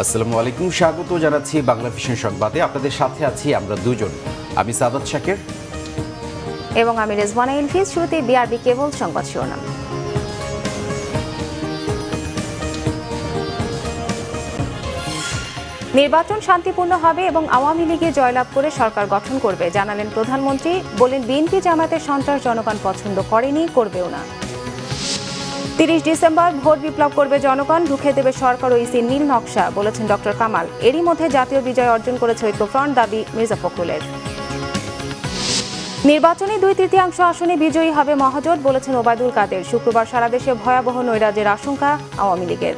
আসসালামু আলাইকুম, স্বাগত জানাচ্ছি বাংলা ভিশন সংবাদে। আপনাদের সাথে আছি আমরা দুজন, আমি সাদাত শাকির এবং আমি রেজওয়ানা ইলফিজ। শুরুতে বিআরবি কেবল সংবাদ শিরোনাম। নির্বাচন শান্তিপূর্ণ হবে এবং আওয়ামী লীগে জয়লাভ করে সরকার গঠন করবে জানালেন প্রধানমন্ত্রী। বলেন, বিএনপি জামায়াতের সন্ত্রাস জনগণ পছন্দ করেনি, করবেও না। ৩০ ডিসেম্বর ভোট বিপ্লব করবে জনগণ, রুখে দেবে সরকার ও ইসির নীল নকশা বলেছেন ডক্টর কামাল। এরই মধ্যে জাতীয় বিজয় অর্জন করেছে ঐক্যফ্রন্ট, দাবি মির্জা ফখরুলের। নির্বাচনে ২/৩ আসনে বিজয়ী হবে মহাজোট বলেছেন ওবায়দুল কাদের। শুক্রবার সারা দেশে ভয়াবহ নৈরাজ্যের আশঙ্কা আওয়ামী লীগের।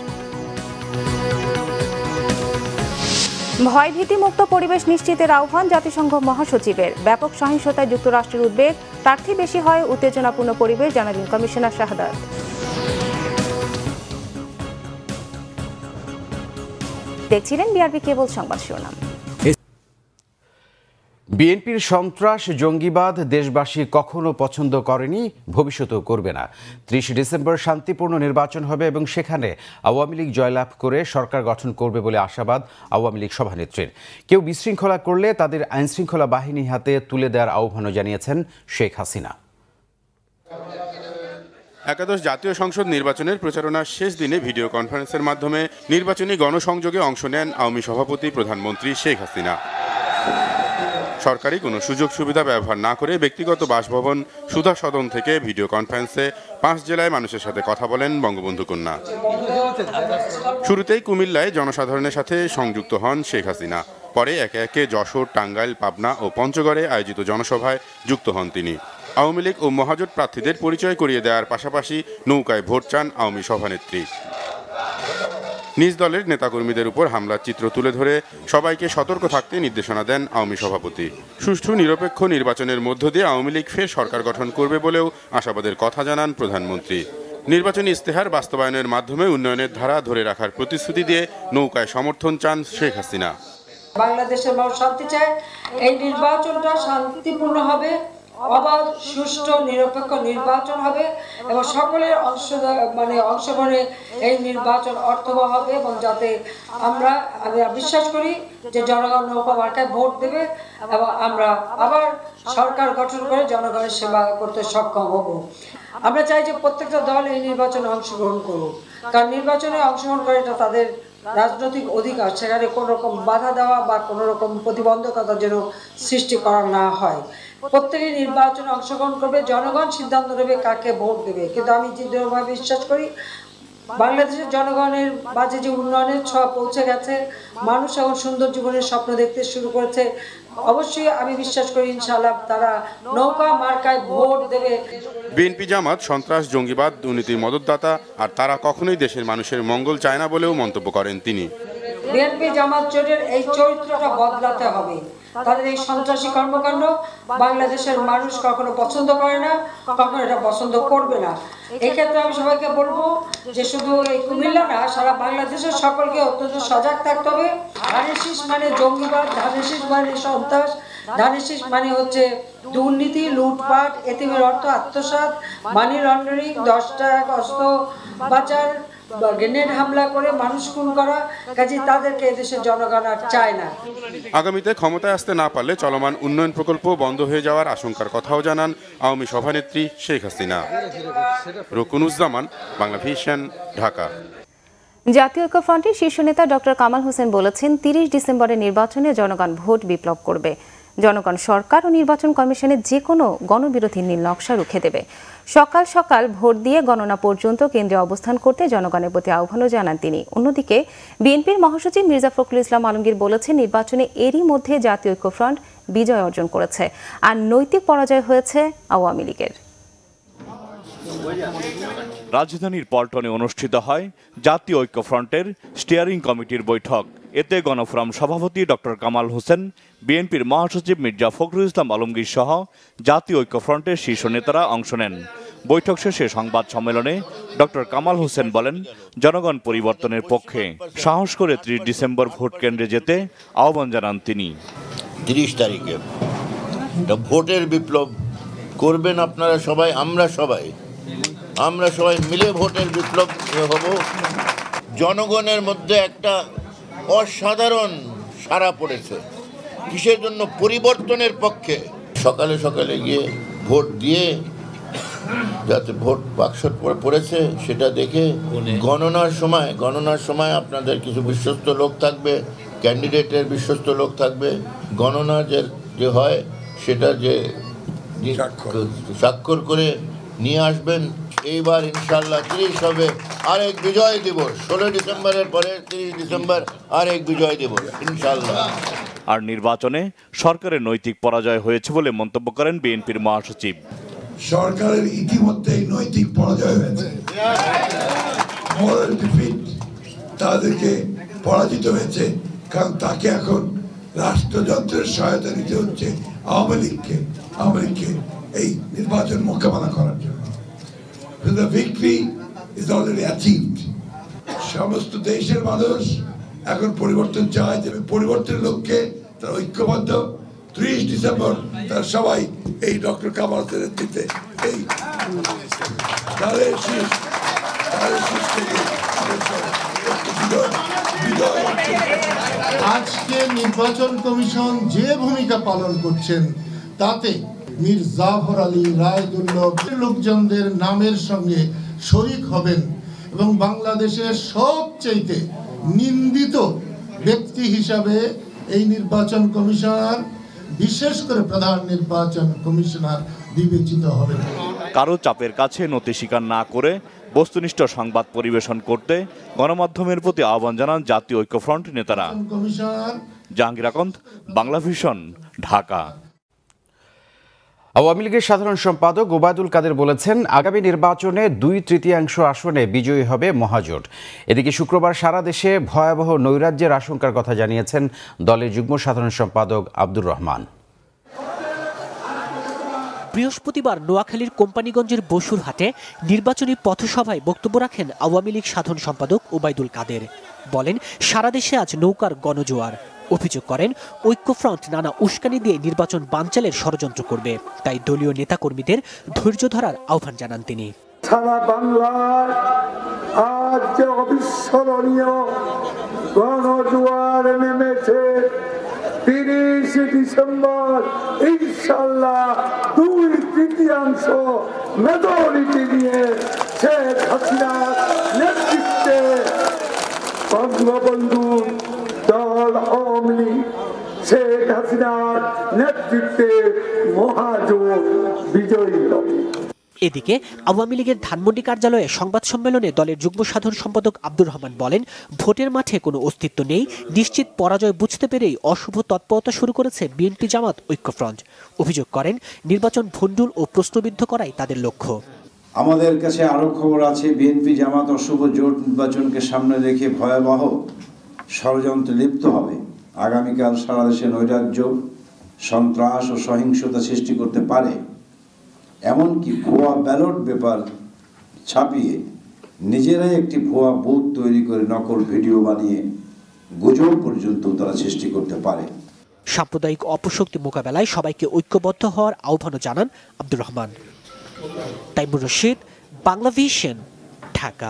ভয়ভীতি মুক্ত পরিবেশ নিশ্চিতের আহ্বান জাতিসংঘ মহাসচিবের। ব্যাপক সহিংসতায় যুক্তরাষ্ট্রের উদ্বেগ, প্রার্থী বেশি হয় উত্তেজনাপূর্ণ পরিবেশ জানালেন কমিশনার শাহাদাত। দেখছিলেন বিআরবি কেবল সংবাদ শিরোনাম। বিএনপির সন্ত্রাস জঙ্গিবাদ দেশবাসী কখনো পছন্দ করেনি, ভবিষ্যতেও করবে না। ৩০ ডিসেম্বর শান্তিপূর্ণ নির্বাচন হবে এবং সেখানে আওয়ামী লীগ জয়লাভ করে সরকার গঠন করবে বলে আশাবাদ আওয়ামী লীগ সভানেত্রীর। কেউ বিশৃঙ্খলা করলে তাদের আইনশৃঙ্খলা বাহিনীর হাতে তুলে দেওয়ার আহ্বানও জানিয়েছেন শেখ হাসিনা। একাদশ জাতীয় সংসদ নির্বাচনের প্রচারণার শেষ দিনে ভিডিও কনফারেন্সের মাধ্যমে নির্বাচনী গণসংযোগে অংশ নেন আওয়ামী সভাপতি প্রধানমন্ত্রী শেখ হাসিনা। সরকারি কোনো সুযোগ সুবিধা ব্যবহার না করে ব্যক্তিগত বাসভবন সুধা সদন থেকে ভিডিও কনফারেন্সে ৫ জেলায় মানুষের সাথে কথা বলেন বঙ্গবন্ধু কন্যা। শুরুতেই কুমিল্লায় জনসাধারণের সাথে সংযুক্ত হন শেখ হাসিনা। পরে একে একে যশোর, টাঙ্গাইল, পাবনা ও পঞ্চগড়ে আয়োজিত জনসভায় যুক্ত হন তিনি। আওয়ামী লীগ ও মহাজোট প্রার্থীদের পরিচয় করিয়ে দেওয়ার পাশাপাশি নৌকায় ভোট চান আওয়ামী সভানেত্রী। নিজ দলের নেতাকর্মীদের উপর হামলার চিত্র তুলে ধরে সবাইকে সতর্ক থাকতে নির্দেশনা দেন আওয়ামী সভাপতি। সুষ্ঠু নিরপেক্ষ নির্বাচনের মধ্য দিয়ে আওয়ামী লীগ ফের সরকার গঠন করবে বলেও আশাবাদের কথা জানান প্রধানমন্ত্রী। নির্বাচনী ইস্তেহার বাস্তবায়নের মাধ্যমে উন্নয়নের ধারা ধরে রাখার প্রতিশ্রুতি দিয়ে নৌকায় সমর্থন চান শেখ হাসিনা। বাংলাদেশের মানুষ শান্তি চায়, এই নির্বাচনটা শান্তিপূর্ণ হবে, অবাধ, সুষ্ঠু, নিরপেক্ষ নির্বাচন হবে এবং সকলের অংশগ্রহণে এই নির্বাচন অর্থবহ হবে এবং যাতে আমি বিশ্বাস করি যে জনগণ নৌকা মার্কায় ভোট দেবে এবং আমরা আবার সরকার গঠন করে জনগণের সেবা করতে সক্ষম হব। আমরা চাই যে প্রত্যেকটা দল এই নির্বাচনে অংশগ্রহণ করুক, কারণ নির্বাচনে অংশগ্রহণ করে এটা তাদের রাজনৈতিক অধিকার। সেখানে কোনো রকম বাধা দেওয়া বা কোনো রকম প্রতিবন্ধকতা যেন সৃষ্টি করা না হয়। প্রত্যেকে নির্বাচনে অংশগ্রহণ করবে, জনগণ সিদ্ধান্ত নেবে কাকে ভোট দেবে। কিন্তু আমি যে দৃঢ়ভাবে বিশ্বাস করি বাংলাদেশের জনগণের মাঝে যে উন্নয়নের ছোঁয়া পৌঁছে গেছে, মানুষ এখন সুন্দর জীবনের স্বপ্ন দেখতে শুরু করেছে। অবশ্যই আমি বিশ্বাস করি ইনশাআল্লাহ তারা নৌকা মার্কায় ভোট দেবে। বিএনপি জামাত সন্ত্রাস, জঙ্গিবাদ, দুর্নীতির মদতদাতা আর তারা কখনোই দেশের মানুষের মঙ্গল চায় না বলেও মন্তব্য করেন তিনি। বিএনপি জামাত জোটের এই চরিত্রটা বদলাতে হবে। তাদের এই সন্ত্রাসী কর্মকাণ্ড বাংলাদেশের মানুষ কখনো পছন্দ করে না, কখনো এটা পছন্দ করবে না। এই ক্ষেত্রে আমি সবাইকে বলবো যে শুধু এই কুমিল্লা না, সারা বাংলাদেশের সকলকে অত্যন্ত সজাগ থাকতে হবে। ধানের শীষ মানে জঙ্গিবাদ, ধানের শীষ মানে সন্ত্রাস, ধানের শীষ মানে হচ্ছে দুর্নীতি, লুটপাট, এতিমের অর্থ আত্মসাৎ, মানি লন্ডারিং, 10 টাকা অস্ত্র পাচার, গ্রেনেড হামলা করে মানুষ খুন করা। কাজে তাদেরকে এদেশের জনগণ আর চায় না। আগামীতে ক্ষমতায় আসতে না পারলে চলমান উন্নয়ন প্রকল্প বন্ধ হয়ে যাওয়ার আশঙ্কার কথাও জানান আওয়ামী সভানেত্রী শেখ হাসিনা। রুকুনুজ্জামান, বাংলা ভিশন, ঢাকা। জাতীয় ঐক্যফ্রন্টের শীর্ষ নেতা ডক্টর কামাল হোসেন বলেছেন, ৩০ ডিসেম্বরের নির্বাচনে জনগণ ভোট বিপ্লব করবে। জনগণ সরকার ও নির্বাচন কমিশনের যে কোনো গণবিরোধী নীল নকশা রুখে দেবে। সকাল সকাল ভোট দিয়ে গণনা পর্যন্ত কেন্দ্রে অবস্থান করতে জনগণের প্রতি আহ্বানও জানান তিনি। অন্যদিকে বিএনপির মহাসচিব মির্জা ফখরুল ইসলাম আলমগীর বলেছেন, নির্বাচনে এরই মধ্যে জাতীয় ঐক্যফ্রন্ট বিজয় অর্জন করেছে আর নৈতিক পরাজয় হয়েছে আওয়ামী লীগের। রাজধানীর পল্টনে অনুষ্ঠিত হয় জাতীয় ঐক্যফ্রন্টের স্টিয়ারিং কমিটির বৈঠক। এতে গণফোরাম সভাপতি ডক্টর কামাল হোসেন, বিএনপির মহাসচিব মির্জা ফখরুল ইসলাম আলমগীর সহ জাতীয় ঐক্যফ্রন্টের শীর্ষ নেতারা অংশ নেন। বৈঠক শেষে সংবাদ সম্মেলনে ডক্টর কামাল হোসেন বলেন, জনগণ পরিবর্তনের পক্ষে, সাহস করে ৩০ ডিসেম্বর ভোট কেন্দ্রে যেতে আহ্বান জানান তিনি। ৩০ তারিখে ভোটের বিপ্লব করবেন আপনারা সবাই, আমরা সবাই মিলে ভোটের বিপ্লব হব। জনগণের মধ্যে একটা অসাধারণ সাড়া পড়েছে। কিসের জন্য? পরিবর্তনের পক্ষে। সকালে সকালে গিয়ে ভোট দিয়ে যাতে ভোট বাক্স পড়েছে সেটা দেখে গণনার সময় আপনাদের কিছু বিশ্বস্ত লোক থাকবে, ক্যান্ডিডেটের বিশ্বস্ত লোক থাকবে, গণনা যে হয় সেটা যে স্বাক্ষর করে নিয়ে আসবেন। এইবার ইনশাল্লাহ 30 হবে আরেক বিজয় দিবস। 16 ডিসেম্বরের পরে 30 ডিসেম্বর আরেক বিজয় দিবস ইনশাল্লাহ। আর নির্বাচনে সরকারের নৈতিক পরাজয় হয়েছে বলে মন্তব্য করেন বিএনপির মহাসচিব। সরকারের ইতিমধ্যেই নৈতিক পরাজয় হয়েছে, মোরাল ডিফিট, তাদেরকে পরাজিত হয়েছে। কারণ তাকে এখন রাষ্ট্রযন্ত্রের সহায়তা নিতে হচ্ছে আওয়ামী লীগকে এই নির্বাচন মোকাবেলা করার জন্য। The victory is already achieved. সমস্ত দেশের মানুষ এখন পরিবর্তন চায়, যে পরিবর্তনের লক্ষ্যে তারা ঐক্যবদ্ধ। 30 ডিসেম্বর তারা সবাই এই ডক্টর কামাল হোসেনের নেতৃত্বে এই আজকে নির্বাচন কমিশন যে ভূমিকা পালন করছেন তাতে মীর জাফর আলী রায়দুল্লভ লোকজনদের নামের সঙ্গে শরিক হবেন এবং বাংলাদেশের সবচেয়ে নিন্দিত ব্যক্তি হিসাবে এই নির্বাচন কমিশনার, বিশেষ করে প্রধান নির্বাচন কমিশনার বিবেচিত হবেন। কারো চাপের কাছে নতি স্বীকার না করে বস্তুনিষ্ঠ সংবাদ পরিবেশন করতে গণমাধ্যমের প্রতি আহ্বান জানান জাতীয় ঐক্যফ্রন্ট নেতারা। জাহাঙ্গীর আকন্দ, বাংলা ভিশন, ঢাকা। আওয়ামী লীগের সাধারণ সম্পাদক ওবায়দুল কাদের বলেছেন, আগামী নির্বাচনে 2/3 আসনে বিজয়ী হবে মহাজোট। এদিকে শুক্রবার সারা দেশে ভয়াবহ নৈরাজ্যের আশঙ্কার কথা জানিয়েছেন দলের যুগ্ম সাধারণ সম্পাদক আব্দুর রহমান। বৃহস্পতিবার নোয়াখালীর কোম্পানিগঞ্জের বসুরহাটে নির্বাচনী পথসভায় বক্তব্য রাখেন আওয়ামী লীগ সাধারণ সম্পাদক ওবায়দুল কাদের। বলেন, সারা দেশে আজ নৌকার গণজোয়ার। অভিযোগ করেন, ঐক্যফ্রন্ট নানা উস্কানি দিয়ে নির্বাচন বানচালের ষড়যন্ত্র করবে। তাই দলীয় নেতাকর্মীদের ধৈর্য ধরার আহ্বান জানান তিনি। সারা বাংলায় আজ যে অবিস্মরণীয় গণজোয়ার নেমেছে, 30 ডিসেম্বর ইনশাল্লাহ 2/3 মেজরিটি নিয়ে শেখ হাসিনার নেতৃত্বে বঙ্গবন্ধু দল আওয়ামী লীগ শেখ হাসিনার নেতৃত্বে মহাজোট বিজয়ী হবে। এদিকে আওয়ামী লীগের ধানমন্ডি কার্যালয়ে সংবাদ সম্মেলনে দলের যুগ্ম সাধারণ সম্পাদক আব্দুর রহমান বলেন, ভোটের মাঠে কোনো অস্তিত্ব নেই, নিশ্চিত পরাজয় বুঝতে পেরেই অশুভ তৎপরতা শুরু করেছে বিএনপি জামাত ঐক্যফ্রন্ট। অভিযোগ করেন, নির্বাচন ভণ্ডুল ও প্রশ্নবিদ্ধ করাই তাদের লক্ষ্য। আমাদের কাছে আরও খবর আছে, বিএনপি জামাত অশুভ জোট নির্বাচনকে সামনে রেখে ভয়াবহ ষড়যন্ত্রে লিপ্ত হবে। আগামীকাল সারা দেশে নৈরাজ্য, সন্ত্রাস ও সহিংসতা সৃষ্টি করতে পারে। এমনকি ভুয়া ব্যালট পেপার ছাপিয়ে নিজেরাই একটি ভুয়া বুথ তৈরি করে নকল ভিডিও বানিয়ে গুজব পর্যন্ত তারা সৃষ্টি করতে পারে। সাম্প্রদায়িক অপশক্তি মোকাবেলায় সবাইকে ঐক্যবদ্ধ হওয়ার আহ্বানও জানান আব্দুর রহমান। তাইমুর রশিদ, বাংলা ভিশন, ঢাকা।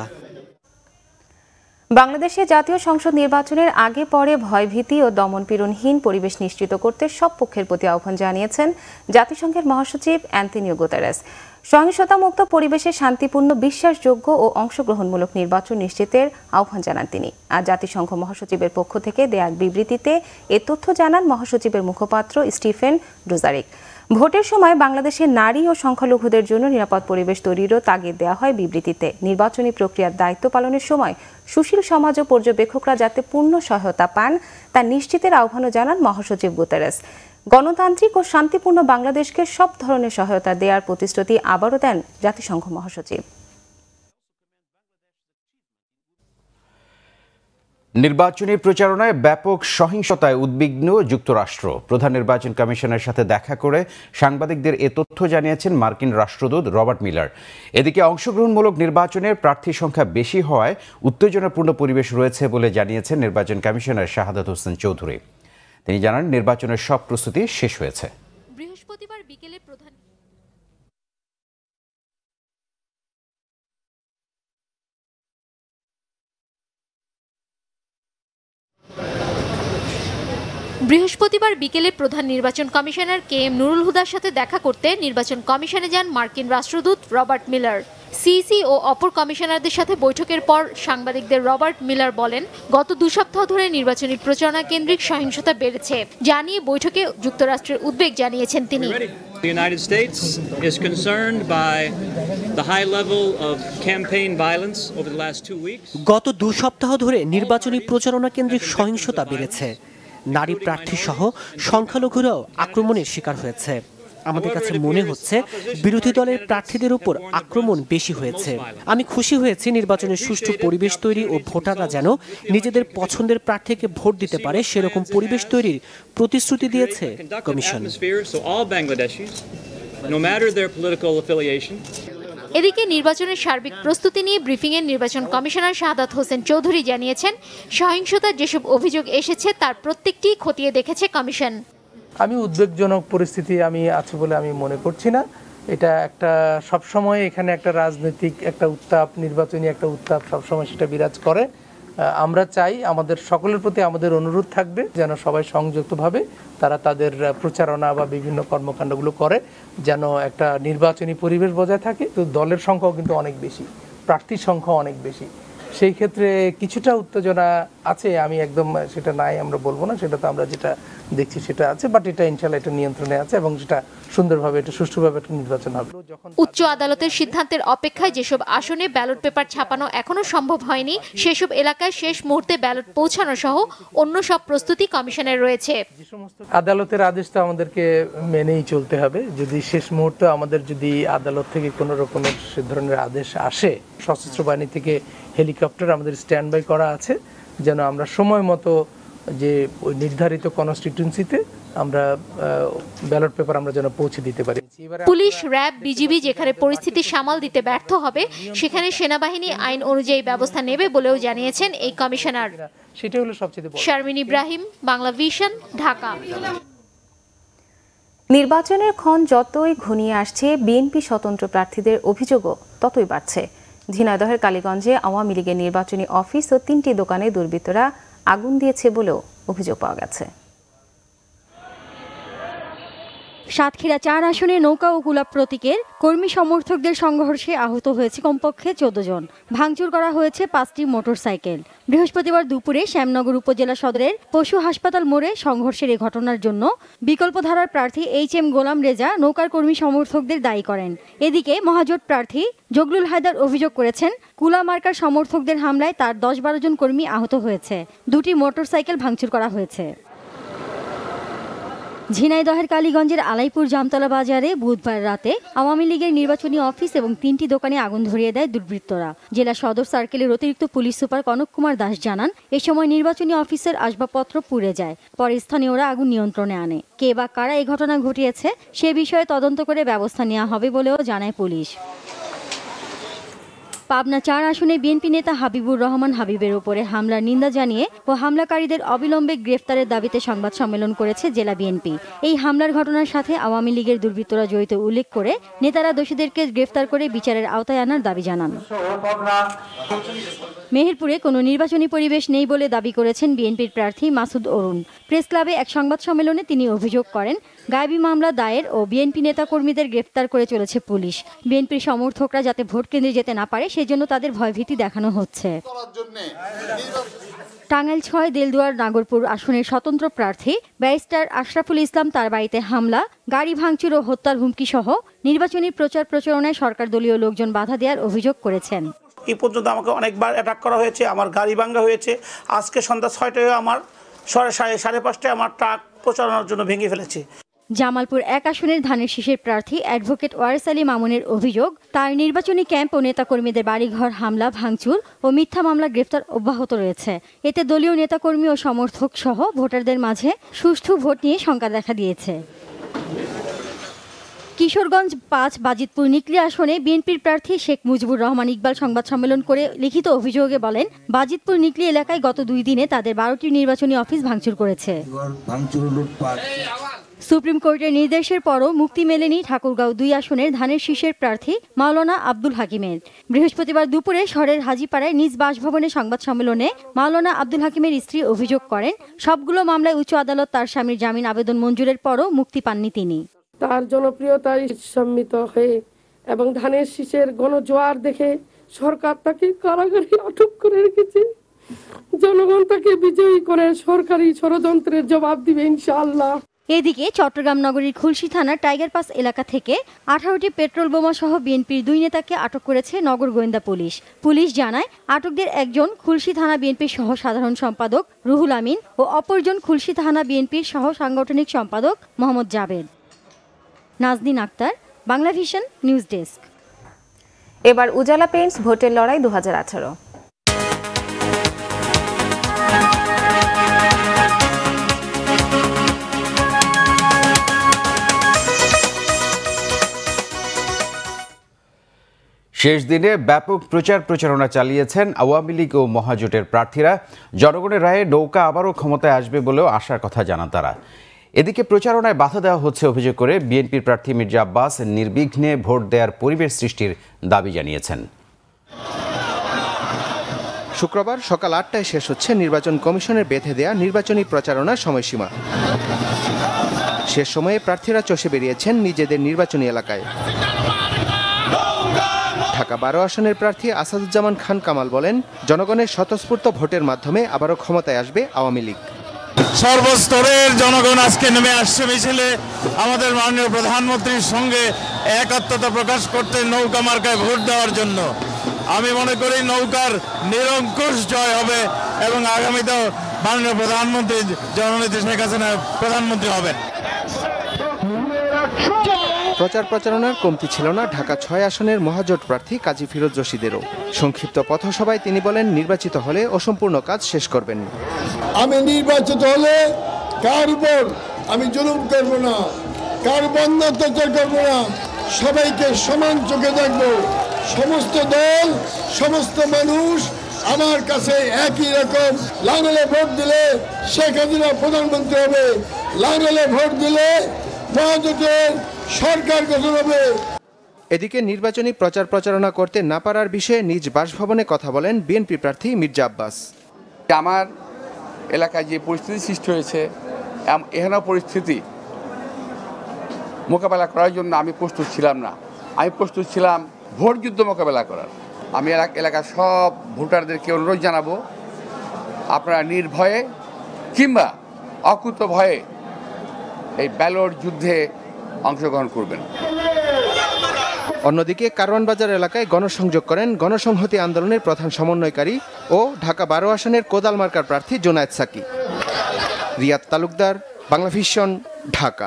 বাংলাদেশে জাতীয় সংসদ নির্বাচনের আগে পরে ভয়ভীতি ও দমনপীড়নহীন পরিবেশ নিশ্চিত করতে সব পক্ষের প্রতি আহ্বান জানিয়েছেন জাতিসংঘের মহাসচিব অ্যান্তোনিও গুতেরেস। সহিংসতামুক্ত পরিবেশে শান্তিপূর্ণ, বিশ্বাসযোগ্য ও অংশগ্রহণমূলক নির্বাচন নিশ্চিতের আহ্বান জানান তিনি। আর জাতিসংঘ মহাসচিবের পক্ষ থেকে দেয়া বিবৃতিতে এ তথ্য জানান মহাসচিবের মুখপাত্র স্টিফেন ডুজারিক। ভোটের সময় বাংলাদেশের নারী ও সংখ্যালঘুদের জন্য নিরাপদ পরিবেশ তৈরিরও তাগিদ দেওয়া হয় বিবৃতিতে। নির্বাচনী প্রক্রিয়ার দায়িত্ব পালনের সময় সুশীল সমাজ ও পর্যবেক্ষকরা যাতে পূর্ণ সহায়তা পান তা নিশ্চিতের আহ্বানও জানান মহাসচিব গুতেরেস। গণতান্ত্রিক ও শান্তিপূর্ণ বাংলাদেশকে সব ধরনের সহায়তা দেওয়ার প্রতিশ্রুতি আবারও দেন জাতিসংঘ মহাসচিব। নির্বাচনী প্রচারণায় ব্যাপক সহিংসতায় উদ্বিগ্ন যুক্তরাষ্ট্র। প্রধান নির্বাচন কমিশনের সাথে দেখা করে সাংবাদিকদের এ তথ্য জানিয়েছেন মার্কিন রাষ্ট্রদূত রবার্ট মিলার। এদিকে অংশগ্রহণমূলক নির্বাচনের প্রার্থীর সংখ্যা বেশি হওয়ায় উত্তেজনাপূর্ণ পরিবেশ রয়েছে বলে জানিয়েছেন নির্বাচন কমিশনার শাহাদাত হোসেন চৌধুরী। তিনি জানান, নির্বাচনের সব প্রস্তুতি শেষ হয়েছে। বৃহস্পতিবার বিকেলে প্রধান বৃহস্পতিবার বিকেলে প্রধান নির্বাচন কমিশনার KM নুরুল হুদার সাথে দেখা করতে নির্বাচন কমিশনে যান মার্কিন রাষ্ট্রদূত রবার্ট মিলার। সিইসি ও অপর কমিশনারদের সাথে বৈঠকের পর সাংবাদিকদের রবার্ট মিলার বলেন, গত 2 সপ্তাহ ধরে নির্বাচনী প্রচারণা কেন্দ্রিক সহিংসতা বেড়েছে। জানিয়ে বৈঠকে যুক্তরাষ্ট্রের উদ্বেগ জানিয়েছেন তিনি। The United States is concerned by the high level of campaign violence over the last 2 weeks. গত 2 সপ্তাহ ধরে নির্বাচনী প্রচারণা কেন্দ্রিক সহিংসতা বেড়েছে। নারী প্রার্থী সহ সংখ্যালঘুরাও আক্রমণের শিকার হয়েছে। আমাদের কাছে মনে হচ্ছে বিরোধী দলের প্রার্থীদের উপর আক্রমণ বেশি হয়েছে। আমি খুশি হয়েছি নির্বাচনের সুষ্ঠু পরিবেশ তৈরি ও ভোটাররা যেন নিজেদের পছন্দের প্রার্থীকে ভোট দিতে পারে সেরকম পরিবেশ তৈরির প্রতিশ্রুতি দিয়েছে কমিশন। এদিকে নির্বাচনের সার্বিক প্রস্তুতি নিয়ে ব্রিফিংয়ে নির্বাচন কমিশনার শাহাদাত হোসেন চৌধুরী জানিয়েছেন, সহিংসতার যেসব অভিযোগ এসেছে তার প্রত্যেকটি খতিয়ে দেখেছে কমিশন। আমি উদ্বেগজনক পরিস্থিতি আছে বলে আমি মনে করছি না। এটা একটা সবসময় এখানে একটা রাজনৈতিক একটা উত্তাপ, নির্বাচনী একটা উত্তাপ সবসময় সেটা বিরাজ করে। আমরা চাই, আমাদের সকলের প্রতি আমাদের অনুরোধ থাকবে যেন সবাই সংযুক্তভাবে তারা তাদের প্রচারণা বা বিভিন্ন কর্মকাণ্ডগুলো করে, যেন একটা নির্বাচনী পরিবেশ বজায় থাকে। তো দলের সংখ্যাও কিন্তু অনেক বেশি, প্রার্থীর সংখ্যা অনেক বেশি। সেই ক্ষেত্রে কিছুটা উত্তেজনা আছে, আমি একদম সেটা নাই আমরা বলবো না, সেটা তো আমরা যেটা দেখছি সেটা আছে, বাট এটা ইনশাআল্লাহ এটা নিয়ন্ত্রণে আছে এবং সেটা সুন্দরভাবে এটা সুষ্ঠুভাবে একটা নির্বাচন হবে। উচ্চ আদালতের সিদ্ধান্তের অপেক্ষায় যেসব আসনে ব্যালট পেপার ছাপানো এখনো সম্ভব হয়নি সেসব এলাকায় শেষ মুহূর্তে ব্যালট পৌঁছানো সহ অন্য সব প্রস্তুতি কমিশনের রয়েছে। আদালতের আদেশ তো আমাদেরকে মেনেই চলতে হবে। যদি শেষ মুহূর্তে আমাদের যদি আদালত থেকে কোনো রকমের সে ধরনের আদেশ আসে, সশস্ত্র বাহিনী থেকে হেলিকপ্টার আমাদের স্ট্যান্ড বাই করা আছে যেন আমরা সময় মতো যে ওই নির্ধারিত কনস্টিটিউয়েন্সিতে আমরা ব্যালট পেপার আমরা যেন পৌঁছে দিতে পারি। পুলিশ, র্যাব, বিজিবি যেখানে পরিস্থিতি সামাল দিতে ব্যর্থ হবে সেখানে সেনাবাহিনী আইন অনুযায়ী ব্যবস্থা নেবে বলেও জানিয়েছেন এই কমিশনার। সেটাই হলো সবচেয়ে বড়। শারমিন ইব্রাহিম, বাংলা ভিশন, ঢাকা। নির্বাচনের ক্ষণ যতই ঘনিয়ে আসছে, বিএনপি স্বতন্ত্র প্রার্থীদের অভিযোগও ততই বাড়ছে। ঝিনাইদহের কালীগঞ্জে আওয়ামী লীগের নির্বাচনী অফিস ও 3টি দোকানে দুর্বৃত্তরা আগুন দিয়েছে বলেও অভিযোগ পাওয়া গেছে। সাতক্ষীরা 4 আসনে নৌকা ও গোলাপ প্রতীকের কর্মী সমর্থকদের সংঘর্ষে আহত হয়েছে কমপক্ষে 14 জন। ভাঙচুর করা হয়েছে 5টি মোটরসাইকেল। বৃহস্পতিবার দুপুরে শ্যামনগর উপজেলা সদরের পশু হাসপাতাল মোড়ে সংঘর্ষের এই ঘটনার জন্য বিকল্পধারার প্রার্থী HM গোলাম রেজা নৌকার কর্মী সমর্থকদের দায়ী করেন। এদিকে মহাজোট প্রার্থী জগলুল হায়দার অভিযোগ করেছেন, কুলা মার্কার সমর্থকদের হামলায় তার 10-12 জন কর্মী আহত হয়েছে। 2টি মোটরসাইকেল ভাঙচুর করা হয়েছে। ঝিনাইদহের কালীগঞ্জের আলাইপুর জামতলা বাজারে বুধবার রাতে আওয়ামী লীগের নির্বাচনী অফিস এবং 3টি দোকানে আগুন ধরিয়ে দেয় দুর্বৃত্তরা। জেলা সদর সার্কেলের অতিরিক্ত পুলিশ সুপার কনক কুমার দাস জানান, এ সময় নির্বাচনী অফিসের আসবাবপত্র পুড়ে যায়। পরে স্থানীয়রা আগুন নিয়ন্ত্রণে আনে। কে বা কারা এই ঘটনা ঘটিয়েছে সে বিষয়ে তদন্ত করে ব্যবস্থা নেওয়া হবে বলেও জানায় পুলিশ। পাবনা 4 আসনে বিএনপি নেতা হাবিবুর রহমান হাবিবের উপরে হামলার নিন্দা জানিয়ে ও হামলাকারীদের অবিলম্বে গ্রেফতারের দাবিতে সংবাদ সম্মেলন করেছে জেলা বিএনপি। এই হামলার ঘটনার সাথে আওয়ামী লীগের দুর্বৃত্তরা জড়িত উল্লেখ করে নেতারা দোষীদেরকে গ্রেফতার করে বিচারের আওতায় আনার দাবি জানান। মেহেরপুরে কোনো নির্বাচনী পরিবেশ নেই বলে দাবি করেছেন বিএনপির প্রার্থী মাসুদ অরুণ। প্রেস ক্লাবে এক সংবাদ সম্মেলনে তিনি অভিযোগ করেন, গায়েবী মামলা দায়ের ও বিএনপি নেতাকর্মীদের গ্রেফতার করে চলেছে পুলিশ। বিএনপির সমর্থকরা যাতে ভোট কেন্দ্রে যেতে না পারে সেজন্য তাদের ভয়ভীতি দেখানো হচ্ছে। টাঙ্গাইল 6 দেলদুয়ার নাগরপুর আসনের স্বতন্ত্র প্রার্থী ব্যারিস্টার আশরাফুল ইসলাম তার বাড়িতে হামলা, গাড়ি ভাঙচুর ও হত্যার হুমকি সহ নির্বাচনী প্রচারণায় সরকার দলীয় লোকজন বাধা দেওয়ার অভিযোগ করেছেন। এই পর্যন্ত আমাকে অনেকবার অ্যাটাক করা হয়েছে, আমার গাড়ি ভাঙা হয়েছে। আজকে সন্ধ্যা 6টায় আমার 5:30 আমার ট্রাক প্রচারণার জন্য ভেঙে ফেলেছে। জামালপুর 1 আসনের ধানের শীষের প্রার্থী অ্যাডভোকেট ওয়ারেস আলী মামুনের অভিযোগ, তার নির্বাচনী ক্যাম্প ও নেতাকর্মীদের বাড়িঘর হামলা, ভাঙচুর ও মিথ্যা মামলা গ্রেফতার অব্যাহত রয়েছে। এতে দলীয় নেতাকর্মী ও সমর্থক সহ ভোটারদের মাঝে সুষ্ঠু ভোট নিয়ে শঙ্কা দেখা দিয়েছে। কিশোরগঞ্জ 5 বাজিতপুর নিকলি আসনে বিএনপির প্রার্থী শেখ মুজিবুর রহমান ইকবাল সংবাদ সম্মেলন করে লিখিত অভিযোগে বলেন, বাজিতপুর নিকলি এলাকায় গত 2 দিনে তাদের 12টি নির্বাচনী অফিস ভাঙচুর করেছে। সুপ্রিম কোর্টের নির্দেশের পরও মুক্তি মেলেনি ঠাকুরগাঁও 2 আসনের ধানের শীষের প্রার্থী মাওলানা আব্দুল হাকিমের। বৃহস্পতিবার দুপুরে শহরের হাজীপাড়ায় নিজ বাসভবনে সংবাদ সম্মেলনে মাওলানা আব্দুল হাকিমের স্ত্রী অভিযোগ করেন, সবগুলো মামলায় উচ্চ আদালত তার স্বামীর জামিন আবেদন মঞ্জুরের পরও মুক্তি পাননি তিনি। তার জনপ্রিয়তায় সম্মিত হয়ে এবং ধানের শীষের গণজোয়ার দেখে সরকার তাকে কারাগারে আটক করে রেখেছে। জনগণ তাকে বিজয়ী করে সরকারি ষড়যন্ত্রের জবাব দিবে ইনশাআল্লাহ। এদিকে চট্টগ্রাম নগরীর খুলশী থানার টাইগার পাস এলাকা থেকে 18টি পেট্রোল বোমা সহ বিএনপির 2 নেতাকে আটক করেছে নগর গোয়েন্দা পুলিশ। পুলিশ জানায়, আটকদের একজন খুলশী থানা বিএনপির সহ সাধারণ সম্পাদক রুহুল আমিন ও অপরজন খুলশী থানা বিএনপির সহ সাংগঠনিক সম্পাদক Mohammad Jabed. Naznin Akter, Bangla Vision news desk. এবার উজালা পেইন্টস ভোটের লড়াই 2018। শেষ দিনে ব্যাপক প্রচারণা চালিয়েছেন আওয়ামী লীগ ও মহাজোটের প্রার্থীরা। জনগণের রায়ে নৌকা আবারও ক্ষমতায় আসবে বলেও আশার কথা জানান তারা। এদিকে প্রচারণায় বাধা দেওয়া হচ্ছে অভিযোগ করে বিএনপির প্রার্থী মির্জা আব্বাস নির্বিঘ্নে ভোট দেওয়ার পরিবেশ সৃষ্টির দাবি জানিয়েছেন। শুক্রবার সকাল 8টায় শেষ হচ্ছে নির্বাচন কমিশনের বেঁধে দেয়া নির্বাচনী প্রচারণার সময়সীমা। শেষ সময়ে প্রার্থীরা চষে বেরিয়েছেন নিজেদের নির্বাচনী এলাকায়। ঢাকা 12 আসনের প্রার্থী আসাদুজ্জামান খান কামাল বলেন, জনগণের স্বতঃস্ফূর্ত ভোটের মাধ্যমে আবারও ক্ষমতায় আসবে আওয়ামী লীগ। সর্বস্তরের জনগণ আজকে নেমে আসছে মিছিলে আমাদের মাননীয় প্রধানমন্ত্রীর সঙ্গে একাত্মতা প্রকাশ করতে নৌকা মার্কায় ভোট দেওয়ার জন্য। আমি মনে করি নৌকার নিরঙ্কুশ জয় হবে এবং আগামীতেও মাননীয় প্রধানমন্ত্রী জননেত্রী শেখ হাসিনা প্রধানমন্ত্রী হবেন। প্রচারণার কমতি ছিল না ঢাকা 6 আসনের মহাজোট প্রার্থী কাজী ফিরোজ রশিদেরও। সংক্ষিপ্ত পথসভায় তিনি বলেন, নির্বাচিত হলে অসম্পূর্ণ কাজ শেষ করবেন। আমি নির্বাচিত হলে কার উপর আমি জুলুম করব না, কার বন্ধ অত্যাচার করব না, সবাইকে সমান চোখে দেখব। সমস্ত দল, সমস্ত মানুষ আমার কাছে একই রকম। লাঙ্গলে ভোট দিলে শেখ হাসিনা প্রধানমন্ত্রী হবে, লাঙ্গলে ভোট দিলে মহাজোটের সরকার গঠন হবে। এদিকে নির্বাচনী প্রচারণা করতে না পারার বিষয়ে নিজ বাসভবনে কথা বলেন বিএনপি প্রার্থী মির্জা আব্বাস। আমার এলাকায় যে পরিস্থিতি সৃষ্টি হয়েছে, এখানেও পরিস্থিতি মোকাবেলা করার জন্য আমি প্রস্তুত ছিলাম না। আমি প্রস্তুত ছিলাম ভোট যুদ্ধ মোকাবেলা করার। আমি এলাকার সব ভোটারদেরকে অনুরোধ জানাবো, আপনারা নির্ভয়ে কিংবা অকুত ভয়ে এই ব্যালট যুদ্ধে অংশগ্রহণ করবেন। অন্যদিকে কারওয়ান বাজার এলাকায় গণসংযোগ করেন গণসংহতি আন্দোলনের প্রধান সমন্বয়কারী ও ঢাকা 12 আসনের কোদাল মার্কার প্রার্থী জোনায়েদ সাকি। রিয়াদ তালুকদার, বাংলা ভিশন, ঢাকা।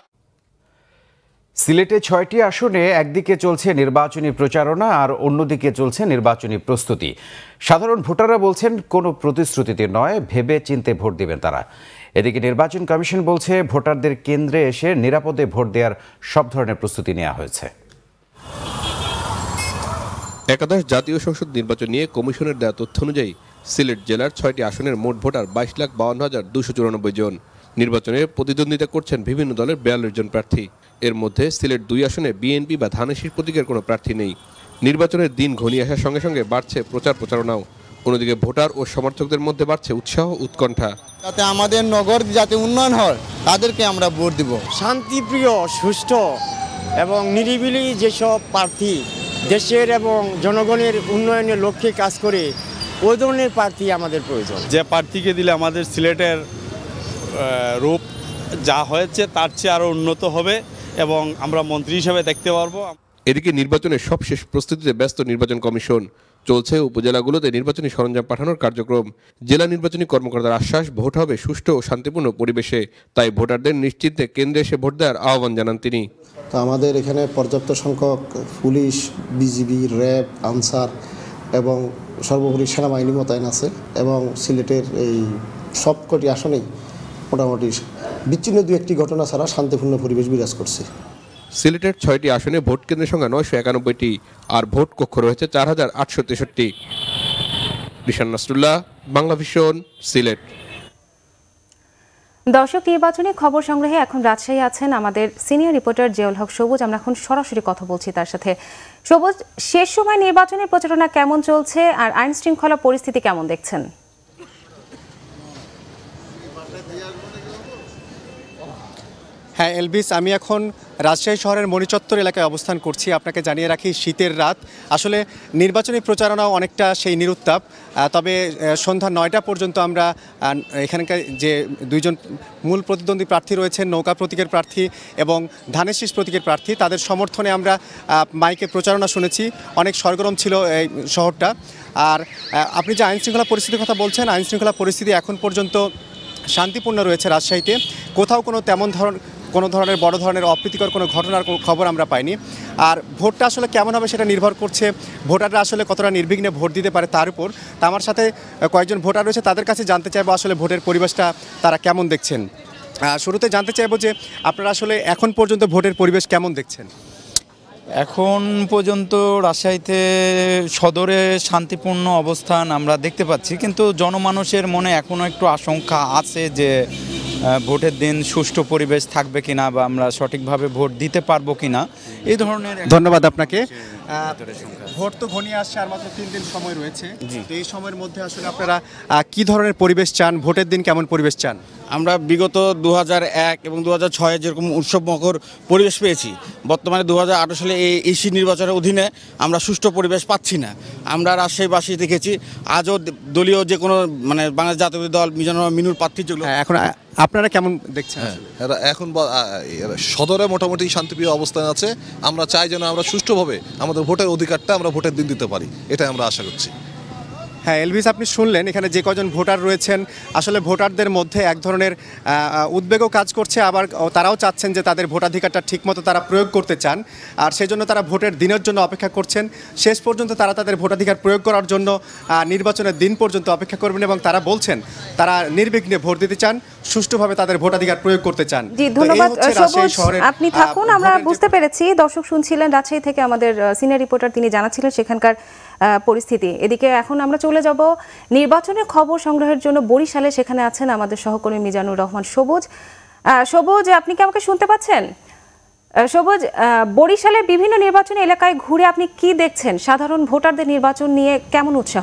সিলেটে 6টি আসনে একদিকে চলছে নির্বাচনী প্রচারণা আর অন্যদিকে চলছে নির্বাচনী প্রস্তুতি। সাধারণ ভোটাররা বলছেন, কোনো প্রতিশ্রুতিতে নয়, ভেবে চিন্তে ভোট দেবেন তারা। এদিকে নির্বাচন কমিশন বলছে, ভোটারদের কেন্দ্রে এসে নিরাপদে ভোট দেওয়ার সব ধরনের প্রস্তুতি নেওয়া হয়েছে। একাদশ জাতীয় সংসদ নির্বাচন নিয়ে কমিশনের দেওয়া তথ্য অনুযায়ী সিলেট জেলার 6টি আসনের মোট ভোটার 22,52,294 জন। নির্বাচনে প্রতিদ্বন্দ্বিতা করছেন বিভিন্ন দলের 42 জন প্রার্থী। এর মধ্যে সিলেট 2 আসনে বিএনপি বা ধানের শীষ প্রতীকের কোনো প্রার্থী নেই। নির্বাচনের দিন ঘনিয়ে আসার সঙ্গে সঙ্গে বাড়ছে প্রচারণাও। অন্যদিকে ভোটার ও সমর্থকদের মধ্যে বাড়ছে উৎসাহ উৎকণ্ঠা। যাতে আমাদের নগর যাতে উন্নয়ন হয়, তাদেরকে আমরা ভোট দেব। শান্তিপ্রিয়, সুষ্ঠু এবং নিরিবিলি যেসব প্রার্থী দেশের এবং জনগণের উন্নয়নের লক্ষ্যে কাজ করে, ওই ধরনের প্রার্থী আমাদের প্রয়োজন। যে প্রার্থীকে দিলে আমাদের সিলেটের রূপ যা হয়েছে তার চেয়ে আরও উন্নত হবে এবং আমরা মন্ত্রী হিসেবে দেখতে পারবো। এদিকে নির্বাচনের সবশেষ প্রস্তুতিতে ব্যস্ত নির্বাচন কমিশন। চলছে উপজেলাগুলোতে নির্বাচনী সরঞ্জাম পাঠানোর কার্যক্রম। জেলা নির্বাচনী কর্মকর্তার আশ্বাস, ভোট হবে সুষ্ঠু ও শান্তিপূর্ণ পরিবেশে। তাই ভোটারদের নিশ্চিন্তে কেন্দ্রে এসে ভোট দেওয়ার আহ্বান জানান তিনি। তো আমাদের এখানে পর্যাপ্ত সংখ্যক পুলিশ, বিজিবি, র্যাব, আনসার এবং সর্বোপরি সেনাবাহিনী মোতায়েন আছে এবং সিলেটের এই সবকটি আসনেই মোটামুটি বিচ্ছিন্ন 2-1টি ঘটনা ছাড়া শান্তিপূর্ণ পরিবেশ বিরাজ করছে। সিলেটের 6টি আসনে ভোট কেন্দ্রের সংখ্যা 991টি আর ভোট কক্ষ রয়েছে 4,863। রিশান নাসরুল্লাহ, বাংলা ভিশন, সিলেট। দর্শক, নির্বাচনী খবর সংগ্রহে এখন রাজশাহী আছেন আমাদের সিনিয়র রিপোর্টার জিয়াউল হক সবুজ। আমরা এখন সরাসরি কথা বলছি তার সাথে। সবুজ, শেষ সময় নির্বাচনের প্রচারণা কেমন চলছে আর আইন শৃঙ্খলা পরিস্থিতি কেমন দেখছেন? হ্যাঁ এলভিস, আমি এখন রাজশাহী শহরের মণিচত্বর এলাকায় অবস্থান করছি। আপনাকে জানিয়ে রাখি, শীতের রাত, আসলে নির্বাচনী প্রচারণাও অনেকটা সেই নিরুত্তাপ। তবে সন্ধ্যা 9টা পর্যন্ত আমরা এখানকার যে দুইজন মূল প্রতিদ্বন্দ্বী প্রার্থী রয়েছেন, নৌকা প্রতীকের প্রার্থী এবং ধানের শীষ প্রতীকের প্রার্থী, তাদের সমর্থনে আমরা মাইকে প্রচারণা শুনেছি। অনেক সরগরম ছিল এই শহরটা। আর আপনি যে আইনশৃঙ্খলা পরিস্থিতির কথা বলছেন, আইনশৃঙ্খলা পরিস্থিতি এখন পর্যন্ত শান্তিপূর্ণ রয়েছে রাজশাহীতে। কোথাও কোনো ধরনের বড় ধরনের অপ্রীতিকর কোনো ঘটনার খবর আমরা পাইনি। আর ভোটটা আসলে কেমন হবে সেটা নির্ভর করছে ভোটাররা আসলে কতটা নির্বিঘ্নে ভোট দিতে পারে তার উপর। তা আমার সাথে কয়েকজন ভোটার রয়েছে, তাদের কাছে জানতে চাইবো আসলে ভোটের পরিবেশটা তারা কেমন দেখছেন। শুরুতে জানতে চাইবো যে আপনারা আসলে এখন পর্যন্ত ভোটের পরিবেশ কেমন দেখছেন? এখন পর্যন্ত রাজশাহীতে সদরে শান্তিপূর্ণ অবস্থান আমরা দেখতে পাচ্ছি, কিন্তু জনমানুষের মনে এখনও একটু আশঙ্কা আছে যে ভোটের দিন সুষ্ঠু পরিবেশ থাকবে কিনা বা আমরা সঠিকভাবে ভোট দিতে পারবো কিনা, এই ধরনের। ধন্যবাদ আপনাকে। ভোট তো ঘনিয়ে আসছে, আর মাত্র 3 দিন সময় রয়েছে। তো এই সময়ের মধ্যে আসলে আপনারা কি ধরনের পরিবেশ চান? ভোটের দিন কেমন পরিবেশ চান? আমরা বিগত 2001 এবং 2006 যেরকম উৎসবমুখর পরিবেশ পেয়েছি, বর্তমানে 2018 সালে এই ইসি নির্বাচনের অধীনে আমরা সুষ্ঠু পরিবেশ পাচ্ছি না। আমরা রাজশাহীবাসী দেখেছি আজও দলীয় যে কোনো মানে বাংলাদেশ জাতীয় দল মিনুর প্রার্থী যেগুলো, এখন আপনারা কেমন দেখছেন? এখন সদরে মোটামুটি শান্তিপ্রিয় অবস্থান আছে। আমরা চাই যেন আমরা সুষ্ঠুভাবে আমাদের ভোটের অধিকারটা আমরা ভোটের দিন দিতে পারি, এটাই আমরা আশা করছি। হ্যাঁ এলভিস, আপনি শুনলেন এখানে যে কজন ভোটার রয়েছেন, আসলে ভোটারদের মধ্যে এক ধরনের উদ্বেগও কাজ করছে, আবার তারাও চাচ্ছেন যে তাদের ভোটাধিকারটা ঠিকমতো তারা প্রয়োগ করতে চান। আর সেই জন্য তারা ভোটের দিনের জন্য অপেক্ষা করছেন। শেষ পর্যন্ত তারা তাদের ভোটাধিকার প্রয়োগ করার জন্য নির্বাচনের দিন পর্যন্ত অপেক্ষা করবেন এবং তারা বলছেন তারা নির্বিঘ্নে ভোট দিতে চান, সুষ্ঠুভাবে তাদের ভোটাধিকার প্রয়োগ করতে চান। জি ধন্যবাদ সবুজ, আপনি থাকুন। আমরা বুঝতে পেরেছি, দর্শক শুনছিলেন রাজশাহী থেকে আমাদের সিনিয়র রিপোর্টার, তিনি জানাচ্ছিলেন সেখানকার পরিস্থিতি। এদিকে এখন আমরা চলে যাব নির্বাচনের খবর সংগ্রহের জন্য বরিশালে। সেখানে আছেন আমাদের সহকর্মী মিজানুর রহমান সবুজ। সবুজ, আপনি কি আমাকে শুনতে পাচ্ছেন? সবুজ, বরিশালের বিভিন্ন নির্বাচনী এলাকায় ঘুরে আপনি কি দেখছেন? সাধারণ ভোটারদের নির্বাচন নিয়ে কেমন উৎসাহ?